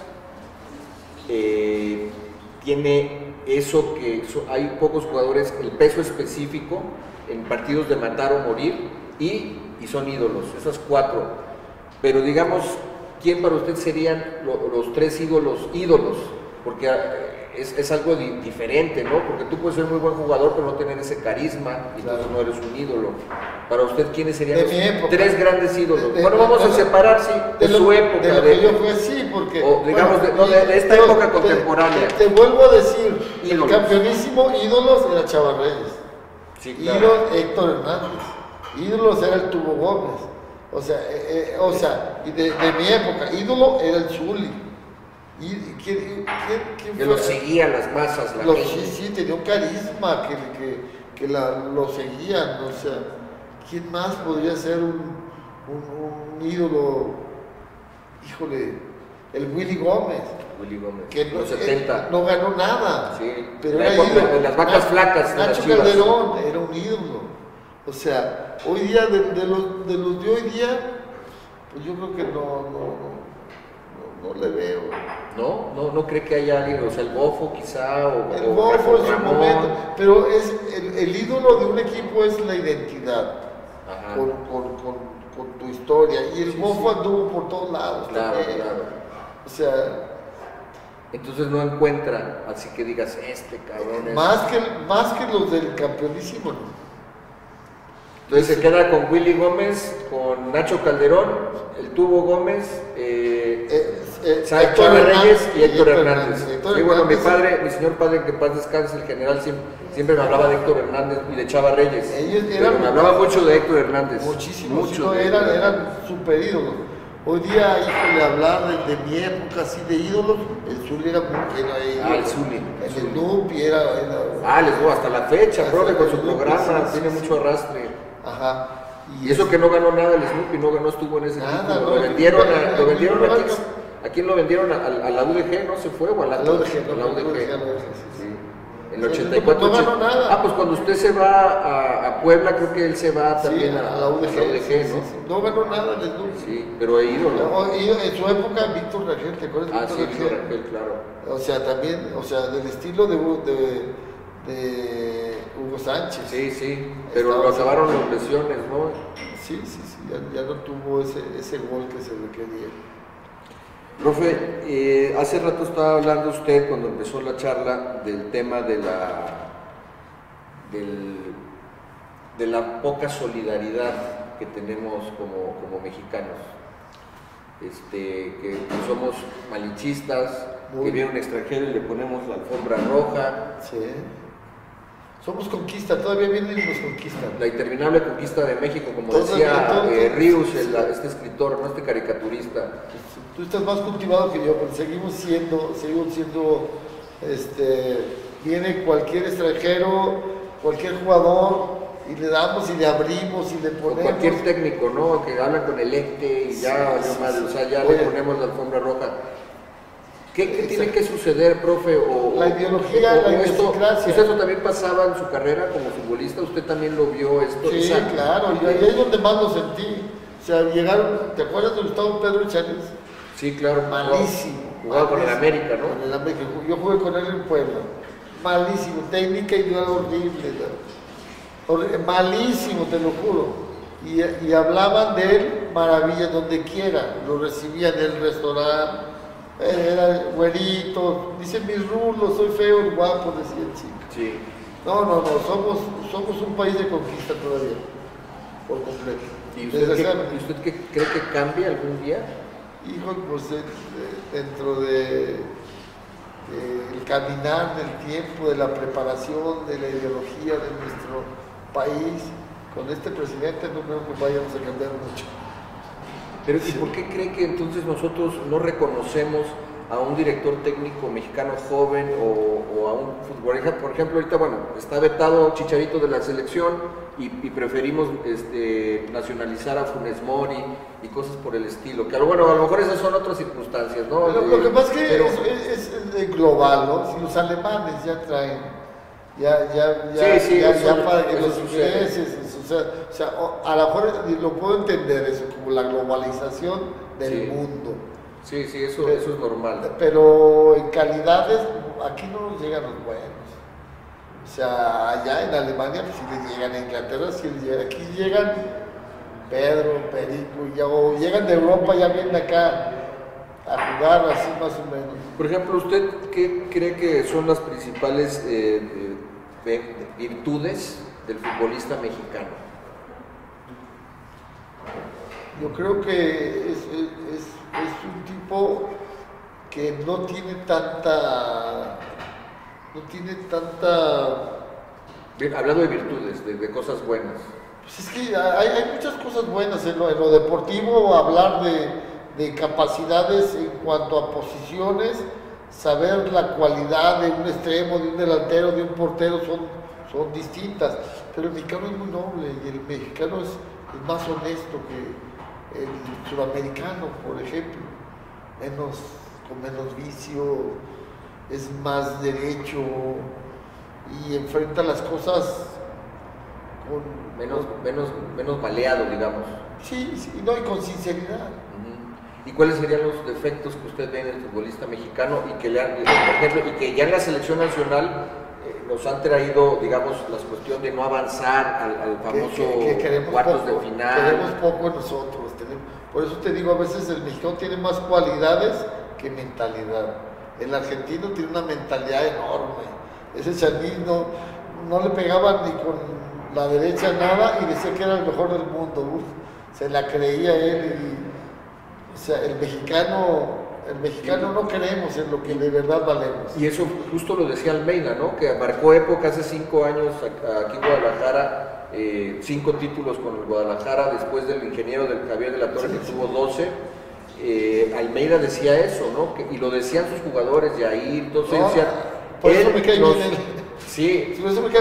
tiene eso que hay pocos jugadores, el peso específico en partidos de matar o morir y son ídolos, esas 4. Pero digamos, ¿quién para usted serían los 3 ídolos? Porque es algo diferente, ¿no? Porque tú puedes ser muy buen jugador, pero no tener ese carisma, y entonces no eres un ídolo. Para usted, ¿quiénes serían los 3 grandes ídolos? Bueno, vamos a separar, sí, de su época. De lo que yo fui, sí, porque... O digamos, de esta época contemporánea. Te vuelvo a decir, ídolos. El campeonísimo ídolos era Chava Reyes. Sí, claro. Ídolos Héctor Hernández. Ídolos era el Tubo Gómez. O sea, y de mi época, ídolo era el Zuli. ¿Quién que lo seguían las masas, la gente. Sí, tenía un carisma que lo seguían. O sea, ¿quién más podría ser un ídolo? Híjole, el Willy Gómez. Que los 70. No ganó nada. Sí, pero era ídolo. En las vacas flacas. Nacho Calderón era un ídolo. O sea, hoy día, de los de hoy día, pues yo creo que no le veo. ¿No cree que haya alguien? O sea, el Bofo quizá, el Bofo en su momento, pero es el ídolo de un equipo es la identidad, con tu historia, y el Bofo anduvo por todos lados. Claro. O sea... Entonces no encuentran, así que digas, cabrón es... Más que los del campeonísimo, ¿no? Entonces se queda con Willy Gómez, con Nacho Calderón, el Tubo Gómez, Chava Reyes y Héctor Hernández. Sí, bueno, mi señor padre, que paz descanse, el general, siempre me hablaba de Héctor Hernández y de Chava Reyes. Pero me hablaba mucho de Héctor Hernández. Muchísimo, eran super ídolos. Hoy día, híjole, hablar de mi época así de ídolos, el Zuli era muy ídolo. El Zuli. El Nupi era... les voy hasta la fecha, profe, con su programa, tiene mucho arrastre. Ajá. Y eso que no ganó nada el Snoopy, no estuvo en ese equipo. Lo vendieron aquí. ¿A quién lo vendieron? ¿A la UDG? ¿No se fue? ¿O a la UDG? Sí. En el 84. No ganó nada. Pues cuando usted se va a Puebla, creo que él se va también a la UDG, ¿no? Sí. No ganó nada el Snoopy. Sí, pero ha ido, ¿no? En su época, Víctor Rangel, ¿te acuerdas? Víctor Rangel, claro. O sea, también, del estilo de Hugo Sánchez. Sí, pero lo acabaron las lesiones, ¿no? Sí, ya no tuvo ese gol que se requería. Profe, hace rato estaba hablando usted, cuando empezó la charla, del tema de la poca solidaridad que tenemos como mexicanos. Que somos malinchistas, que viene un extranjero y le ponemos la alfombra roja. Sí. Somos conquista, todavía vienen y nos conquistan. La interminable conquista de México, como decía Ríos, este escritor, ¿no? Este caricaturista. Tú estás más cultivado que yo, pero seguimos siendo, viene cualquier extranjero, cualquier jugador, y le damos y le abrimos y le ponemos. O cualquier técnico, ¿no? Que habla con el ecte y ya, le ponemos la alfombra roja. ¿Qué tiene que suceder, profe? La ideología, la idiosincrasia. ¿Eso también pasaba en su carrera como futbolista? ¿Usted también lo vio esto? Sí, claro, y ahí es donde más lo sentí. O sea, llegaron, ¿te acuerdas de Gustavo Pedro Chanes? Sí, claro. Malísimo. Jugaba con el América, ¿no? Con el América. Yo jugué con él en Puebla. Malísimo, técnica y horrible. Malísimo, te lo juro. Y hablaban de él maravillas donde quiera. Lo recibían en el restaurante. Era güerito, dice mis rulos, soy feo y guapo, decía el chico. Sí. No, somos un país de conquista todavía, por completo. ¿Y usted qué cree que cambie algún día? Hijo, pues dentro de el caminar del tiempo, de la preparación, de la ideología de nuestro país, con este presidente no creo que vayamos a cambiar mucho. Pero ¿y por qué cree que entonces nosotros no reconocemos a un director técnico mexicano joven o a un futbolista? Por ejemplo, ahorita, está vetado Chicharito de la selección y preferimos nacionalizar a Funes Mori y cosas por el estilo. Que a lo mejor esas son otras circunstancias, ¿no? Lo que pasa es que es global, ¿no? Si los alemanes ya traen, para que los ingleses, o sea, a lo mejor lo puedo entender eso, como la globalización del mundo. Sí, sí, eso es normal. Pero en calidades, aquí no nos llegan los buenos. O sea, allá en Alemania pues sí les llegan, en Inglaterra sí les llegan, aquí llegan Pedro, Perico, o llegan de Europa, ya vienen acá a jugar así más o menos. Por ejemplo, ¿usted qué cree que son las principales virtudes del futbolista mexicano? Yo creo que es un tipo que no tiene tanta... Hablando de virtudes, de cosas buenas. Pues es que hay muchas cosas buenas en lo deportivo, hablar de capacidades en cuanto a posiciones, saber la cualidad de un extremo, de un delantero, de un portero, son distintas. Pero el mexicano es muy noble y el mexicano es más honesto que el sudamericano, por ejemplo, con menos vicio, es más derecho y enfrenta las cosas con menos baleado, digamos. Sí, no, y con sinceridad. ¿Y cuáles serían los defectos que usted ve en el futbolista mexicano y que por ejemplo, y que ya en la selección nacional nos han traído, digamos, la cuestión de no avanzar al famoso cuartos de final? Queremos poco nosotros. Por eso te digo, a veces el mexicano tiene más cualidades que mentalidad. El argentino tiene una mentalidad enorme. Ese Chanís no le pegaba ni con la derecha nada y decía que era el mejor del mundo. Se la creía él. O sea, el mexicano no creemos en lo que de verdad valemos. Y eso justo lo decía Almeida, ¿no? Que marcó época hace 5 años aquí en Guadalajara, 5 títulos con el Guadalajara, después del ingeniero del Javier de la Torre, que tuvo 12. Almeida decía eso, ¿no? Y lo decían sus jugadores, Jair, todos decían... Por eso me cae bien él. Sí. Por eso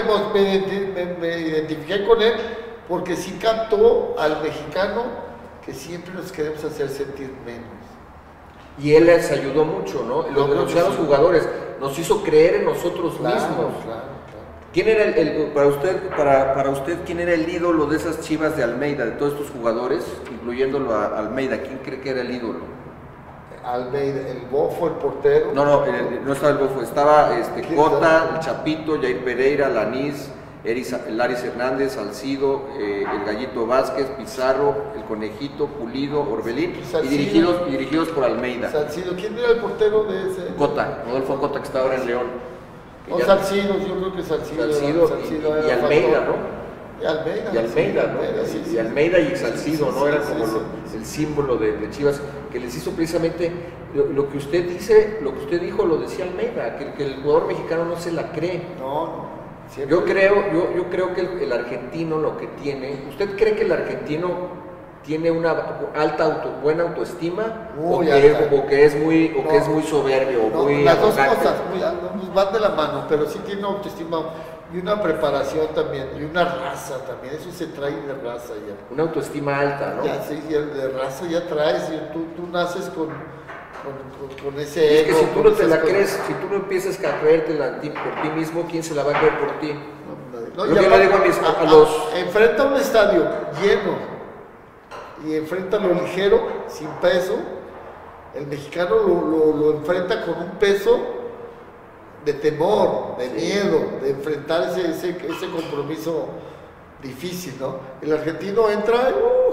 me identifiqué con él, porque sí captó al mexicano que siempre nos queremos hacer sentir menos. Y él les ayudó mucho, ¿no? Lo decían los jugadores, nos hizo creer en nosotros mismos. Claro. ¿Quién era para usted, quién era el ídolo de esas Chivas de Almeida, de todos estos jugadores, incluyéndolo a Almeida? ¿Quién cree que era el ídolo? Almeida, el Bofo, el portero. No estaba el Bofo, estaba Cota, el Chapito, Jair Pereira, Lanís, Laris Hernández, Salcido, el Gallito Vázquez, Pizarro, el Conejito, Pulido, Orbelín, y dirigidos por Almeida. Salcido, ¿quién era el portero de ese? Cota, Rodolfo Cota, que está ahora en León. Salcido, yo creo que Salcido y Almeida, ¿no? Y Almeida, ¿no? Y Almeida y Salcido, ¿no? Era como el símbolo de Chivas, que les hizo precisamente lo que usted dijo, lo decía Almeida, que el jugador mexicano no se la cree. No. Yo creo que el argentino lo que tiene, ¿usted cree que el argentino tiene una buena autoestima o que es muy soberbio? Las dos cosas van de la mano, pero sí tiene una autoestima y una preparación también, y una raza también, eso se trae de raza ya. Una autoestima alta, ¿no? Ya, sí, de raza ya traes, tú naces con ese ego. Es que si tú no te la crees, si tú no empiezas a creértela por ti mismo, ¿quién se la va a creer por ti? Yo le digo a los... Enfrenta un estadio lleno y enfrenta lo ligero, sin peso. El mexicano lo enfrenta con un peso de temor, de miedo, de enfrentar ese compromiso difícil, ¿no? El argentino entra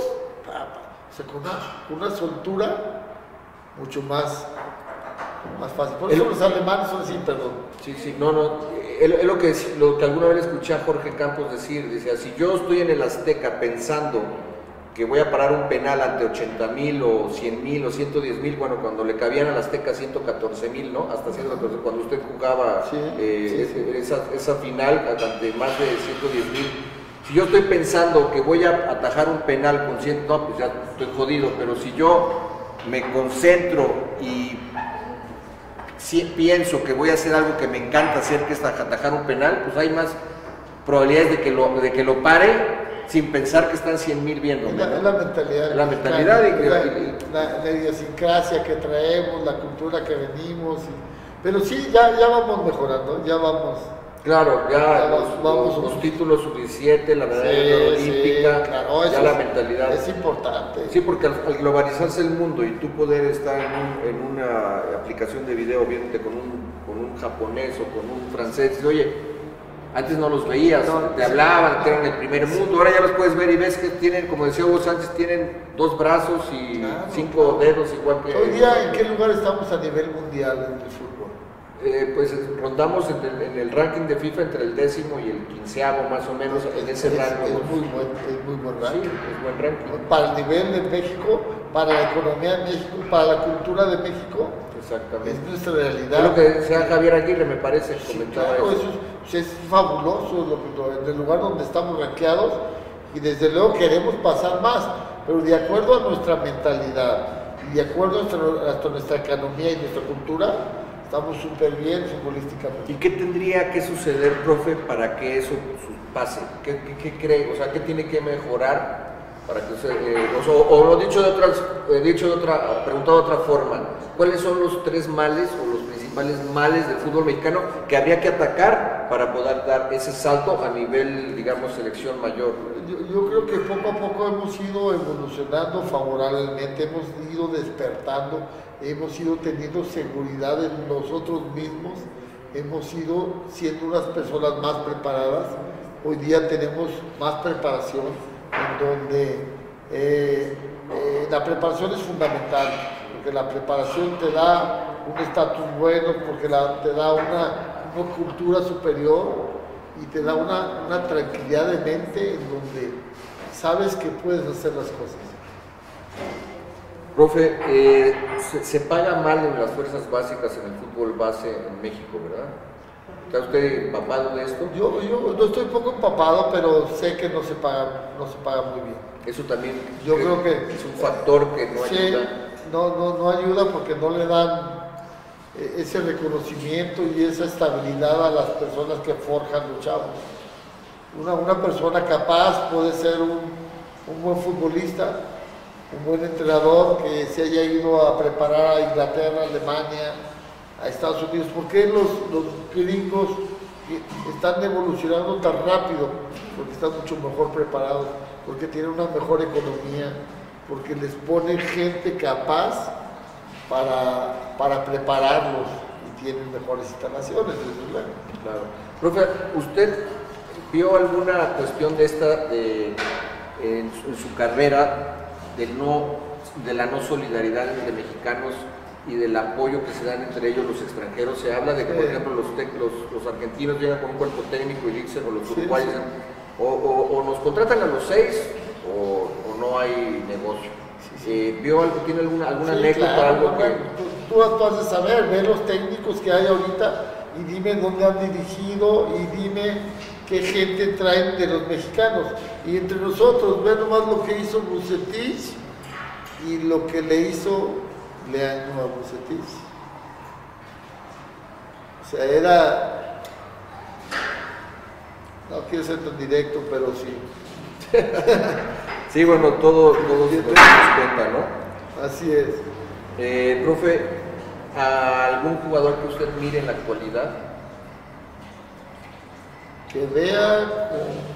con una soltura mucho más fácil. Por eso los alemanes son así, perdón. Sí, es lo que alguna vez escuché a Jorge Campos decir, decía, si yo estoy en el Azteca pensando que voy a parar un penal ante 80,000 o 100,000 o 110,000, bueno, cuando le cabían al Azteca 114,000, ¿no? Hasta 114, cuando usted jugaba esa final ante más de 110,000. Si yo estoy pensando que voy a atajar un penal con 100, no, pues ya estoy jodido, pero si yo me concentro y pienso que voy a hacer algo que me encanta hacer, que es atajar un penal, pues hay más probabilidades de que lo pare sin pensar que están 100,000 viéndome. Es la mentalidad. La mentalidad la idiosincrasia que traemos, la cultura que venimos. Pero sí, ya vamos mejorando, ya vamos. Claro, ya vamos los títulos sub-17, la medalla olímpica, claro, ya la mentalidad. Es importante. Sí, porque al globalizarse el mundo y tú poder estar en una aplicación de video viéndote con un japonés o con un francés, dices, oye, antes no los veías, te hablaban, te eran el primer mundo, ahora ya los puedes ver y ves que tienen, como decía Hugo Sánchez, tienen 2 brazos y 5 dedos igual que... Hoy día, ¿en qué lugar estamos a nivel mundial en el fútbol? Pues rondamos en el ranking de FIFA entre el 10º y el 15º más o menos, en ese rango. Es muy buen ranking. Sí, es buen ranking. Para el nivel de México, para la economía de México, para la cultura de México. Exactamente. Es nuestra realidad. Es lo que decía Javier Aguirre, me parece, comentaba claro, eso. Es fabuloso en el lugar donde estamos rankeados y desde luego queremos pasar más, pero de acuerdo a nuestra mentalidad y de acuerdo a nuestra economía y nuestra cultura, estamos súper bien futbolísticamente. ¿Y qué tendría que suceder, profe, para que eso pase? ¿Qué cree? O sea, ¿qué tiene que mejorar para que preguntado de otra forma, ¿cuáles son los 3 males o los principales males del fútbol mexicano que habría que atacar para poder dar ese salto a nivel, digamos, selección mayor? Yo creo que poco a poco hemos ido evolucionando favorablemente, hemos ido despertando, hemos ido teniendo seguridad en nosotros mismos, hemos ido siendo unas personas más preparadas. Hoy día tenemos más preparación, en donde la preparación es fundamental, porque la preparación te da un estatus bueno, porque te da una cultura superior y te da una tranquilidad de mente en donde sabes que puedes hacer las cosas. Profe, se paga mal en las fuerzas básicas en el fútbol base en México, ¿verdad? ¿Está usted empapado de esto? Yo no estoy poco empapado, pero sé que no se paga muy bien. Eso también yo creo que es un factor que no ayuda. No ayuda porque no le dan ese reconocimiento y esa estabilidad a las personas que forjan los chavos. Una persona capaz puede ser un buen futbolista, un buen entrenador que se haya ido a preparar a Inglaterra, Alemania, a Estados Unidos. ¿Por qué los gringos están evolucionando tan rápido? Porque están mucho mejor preparados, porque tienen una mejor economía, porque les ponen gente capaz para prepararlos y tienen mejores instalaciones, desde luego. Claro. Profe, ¿usted vio alguna cuestión de esta en su carrera de la no solidaridad entre mexicanos y del apoyo que se dan entre ellos los extranjeros? Se habla de que, por ejemplo, los argentinos llegan con un cuerpo técnico y dicen, o los uruguayos, o nos contratan a los 6 o no hay negocio. ¿Vio algo, tiene alguna anécdota? Claro, algo que... tú has de saber, ve los técnicos que hay ahorita y dime dónde han dirigido y dime qué gente traen de los mexicanos. Y entre nosotros, ve nomás lo que hizo Bucetich y lo que le hizo Leaño a Bucetich. O sea, era... No quiero ser tan directo, pero sí. Sí, bueno, todo se nos cuenta, ¿no? Así es. Profe, ¿a algún jugador que usted mire en la actualidad? Que vea...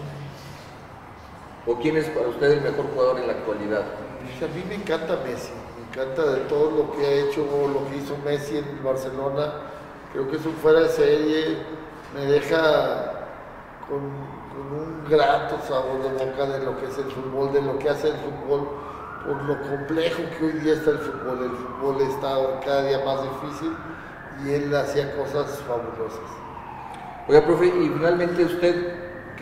¿O quién es para usted el mejor jugador en la actualidad? A mí me encanta Messi, me encanta de todo lo que ha hecho, lo que hizo Messi en el Barcelona. Creo que es un fuera de serie, me deja con un grato sabor de boca de lo que es el fútbol, de lo que hace el fútbol, por lo complejo que hoy día está el fútbol. El fútbol está cada día más difícil y él hacía cosas fabulosas. Oiga, profe, y finalmente usted,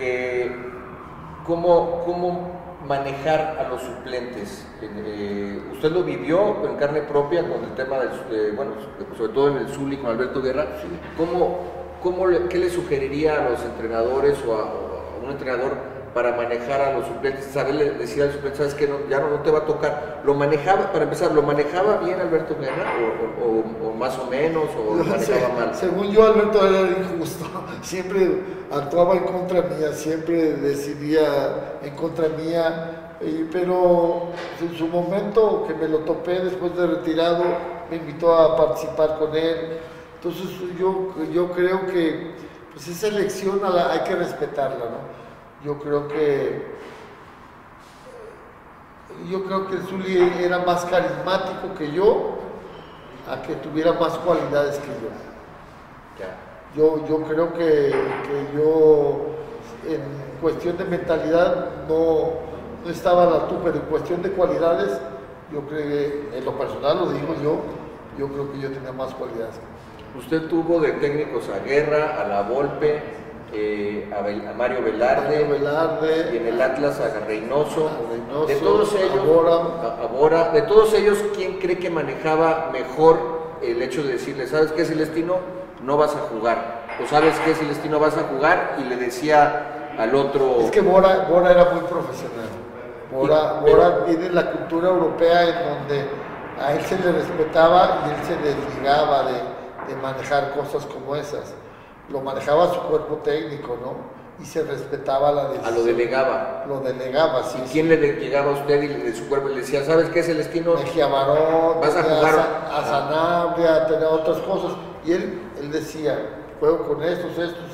¿cómo manejar a los suplentes? Usted lo vivió en carne propia con el tema sobre todo en el Zuli con Alberto Guerra. Sí. ¿Qué le sugeriría a los entrenadores o a un entrenador para manejar a los suplentes? Saberle decir al suplente, sabes que ya no te va a tocar. ¿Lo manejaba bien Alberto Guerra? ¿O más o menos? ¿O lo manejaba mal? Según yo, Alberto era injusto. Siempre actuaba en contra mía, siempre decidía en contra mía. Pero en su momento que me lo topé después de retirado, me invitó a participar con él. Entonces yo creo que pues esa elección hay que respetarla, ¿no? Yo creo que Zuli era más carismático que yo, a que tuviera más cualidades que yo. Yo creo que yo en cuestión de mentalidad no estaba a la altura, pero en cuestión de cualidades, yo creo que, en lo personal lo digo yo creo que yo tenía más cualidades. Usted tuvo de técnicos a Guerra, a La Volpe, a Mario Velarde, y en el Atlas a Reynoso. De todos ellos, a Bora, de todos ellos, ¿quién cree que manejaba mejor el hecho de decirle, ¿sabes qué, Celestino? No vas a jugar. O ¿sabes qué, Celestino? Vas a jugar, y le decía al otro... Es que Bora era muy profesional. Bora tiene la cultura europea en donde a él se le respetaba y él se desligaba de manejar cosas como esas. Lo manejaba su cuerpo técnico, ¿no? Y se respetaba la decisión. Lo delegaba. Lo delegaba, sí. ¿Y quién le llegaba a usted y de su cuerpo y le decía, ¿sabes qué, Celestino? Mejía Barón, vas a jugar a Sanabria, tenía otras cosas. Y él decía, juego con estos.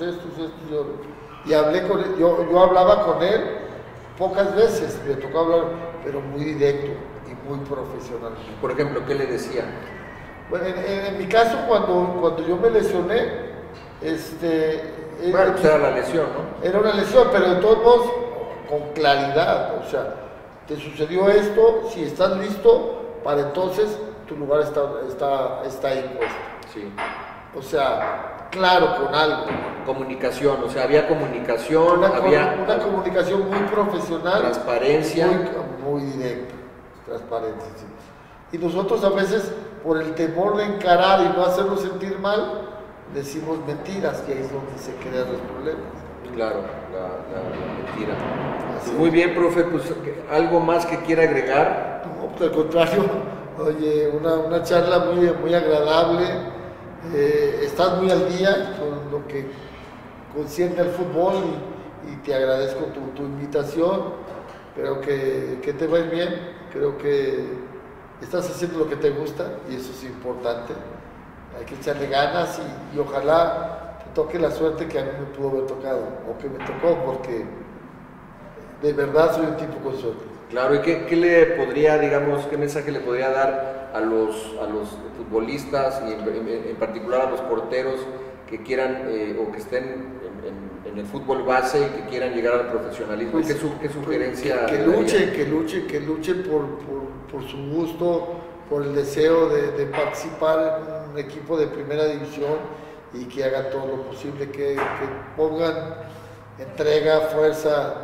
Y hablé con él, yo hablaba con él pocas veces, me tocó hablar, pero muy directo y muy profesional. Por ejemplo, ¿qué le decía? Bueno, en mi caso, cuando yo me lesioné, bueno, pues era la lesión, ¿no? Era una lesión, pero de todos modos, con claridad, o sea, te sucedió esto, si estás listo, para entonces tu lugar está ahí puesto. Sí. O sea, claro, con algo. Comunicación, o sea, había comunicación, había una comunicación muy profesional. Transparencia. Muy directa, transparencia, sí. Y nosotros a veces, por el temor de encarar y no hacernos sentir mal, decimos mentiras, y ahí es donde se crean los problemas. Claro, la mentira. Muy bien, profe, pues algo más que quiera agregar. No, pues al contrario, oye, una charla muy agradable. Estás muy al día con lo que concierne al fútbol y te agradezco tu invitación. Creo que te va bien, creo que estás haciendo lo que te gusta y eso es importante. Hay que echarle ganas y ojalá te toque la suerte que a mí me pudo haber tocado o que me tocó, porque de verdad soy un tipo con suerte. Claro, ¿y qué le podría, digamos, qué mensaje le podría dar a los futbolistas y en particular a los porteros que quieran o que estén en el fútbol base y que quieran llegar al profesionalismo? Pues, ¿Qué sugerencia? Que luchen por su gusto, por el deseo de participar en un equipo de primera división y que hagan todo lo posible, que pongan entrega, fuerza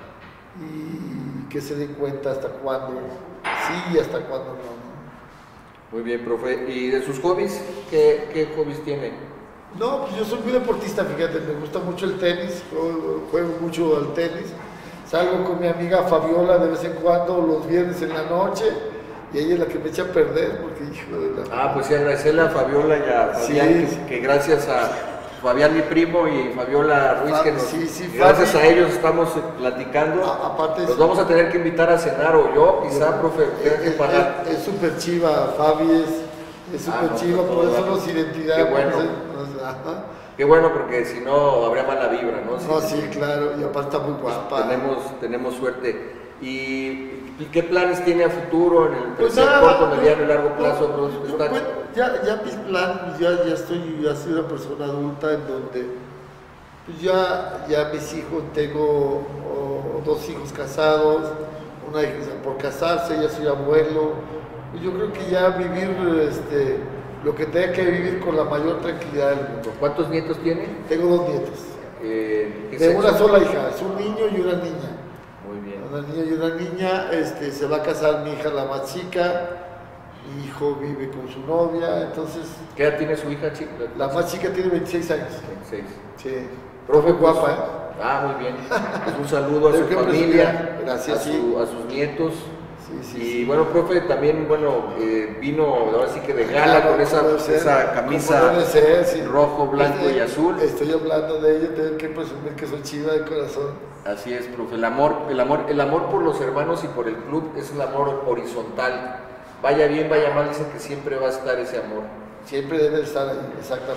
y que se den cuenta hasta cuándo sí y hasta cuándo no. Muy bien, profe. ¿Y de sus hobbies? ¿Qué hobbies tiene? No, pues yo soy muy deportista, fíjate, me gusta mucho el tenis, juego mucho al tenis, salgo con mi amiga Fabiola de vez en cuando los viernes en la noche y ella es la que me echa a perder porque hijo de la... Pues sí, agradecerle a Fabiola y a Fabián, sí. que gracias a Fabián mi primo y Fabiola Ruiz, que gracias Fabi, a ellos estamos platicando. Aparte nos vamos a tener que invitar a cenar, o yo quizá, profe, tenga que pagar. Es súper chiva, Fabi es súper chiva, por eso nos identidad. Qué bueno. Qué bueno, porque si no habría mala vibra, ¿no? No, sí, claro, y aparte está muy guapa. Tenemos suerte. ¿Y qué planes tiene a futuro en el corto, mediano y largo plazo? Ya mis planes, ya soy una persona adulta en donde pues ya mis hijos, tengo 2 hijos casados, una hija por casarse, ya soy abuelo. Yo creo que ya vivir lo que tenga que vivir con la mayor tranquilidad del mundo. ¿Cuántos nietos tiene? Tengo 2 nietos. De una sola hija, es un niño y una niña. Muy bien. Una niña y una niña, se va a casar mi hija la más chica, mi hijo vive con su novia, entonces... ¿Qué edad tiene su hija chica? La más chica tiene 26 años. 26. Sí. Profe, guapa, muy bien. Pues un saludo a su familia, gracias, a sus nietos. Sí. Y bueno, profe, también, vino ahora sí que de gala con esa camisa rojo, blanco y azul. Estoy hablando de ello, tengo que presumir que soy chiva de corazón. Así es, profe. El amor por los hermanos y por el club es el amor horizontal. Vaya bien, vaya mal, dicen que siempre va a estar ese amor. Siempre debe estar ahí, exactamente.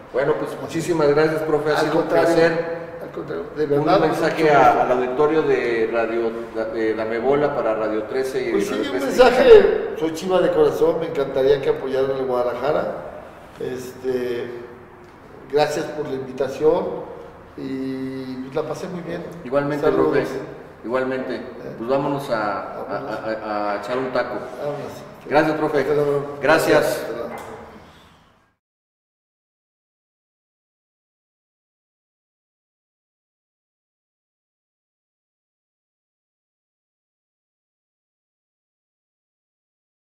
Bueno, pues muchísimas gracias, profe. Ha sido un placer. De verdad, un mensaje al auditorio de Radio de la Mebola para Radio 13 y pues sí, Radio un 13 mensaje, soy Chiva de corazón, me encantaría que apoyaran el Guadalajara. Gracias por la invitación y pues, la pasé muy bien. Igualmente, saludos. profe, igualmente. Pues vámonos a echar un taco. Vámonos. Gracias, profe. Hasta luego. Gracias. Hasta luego.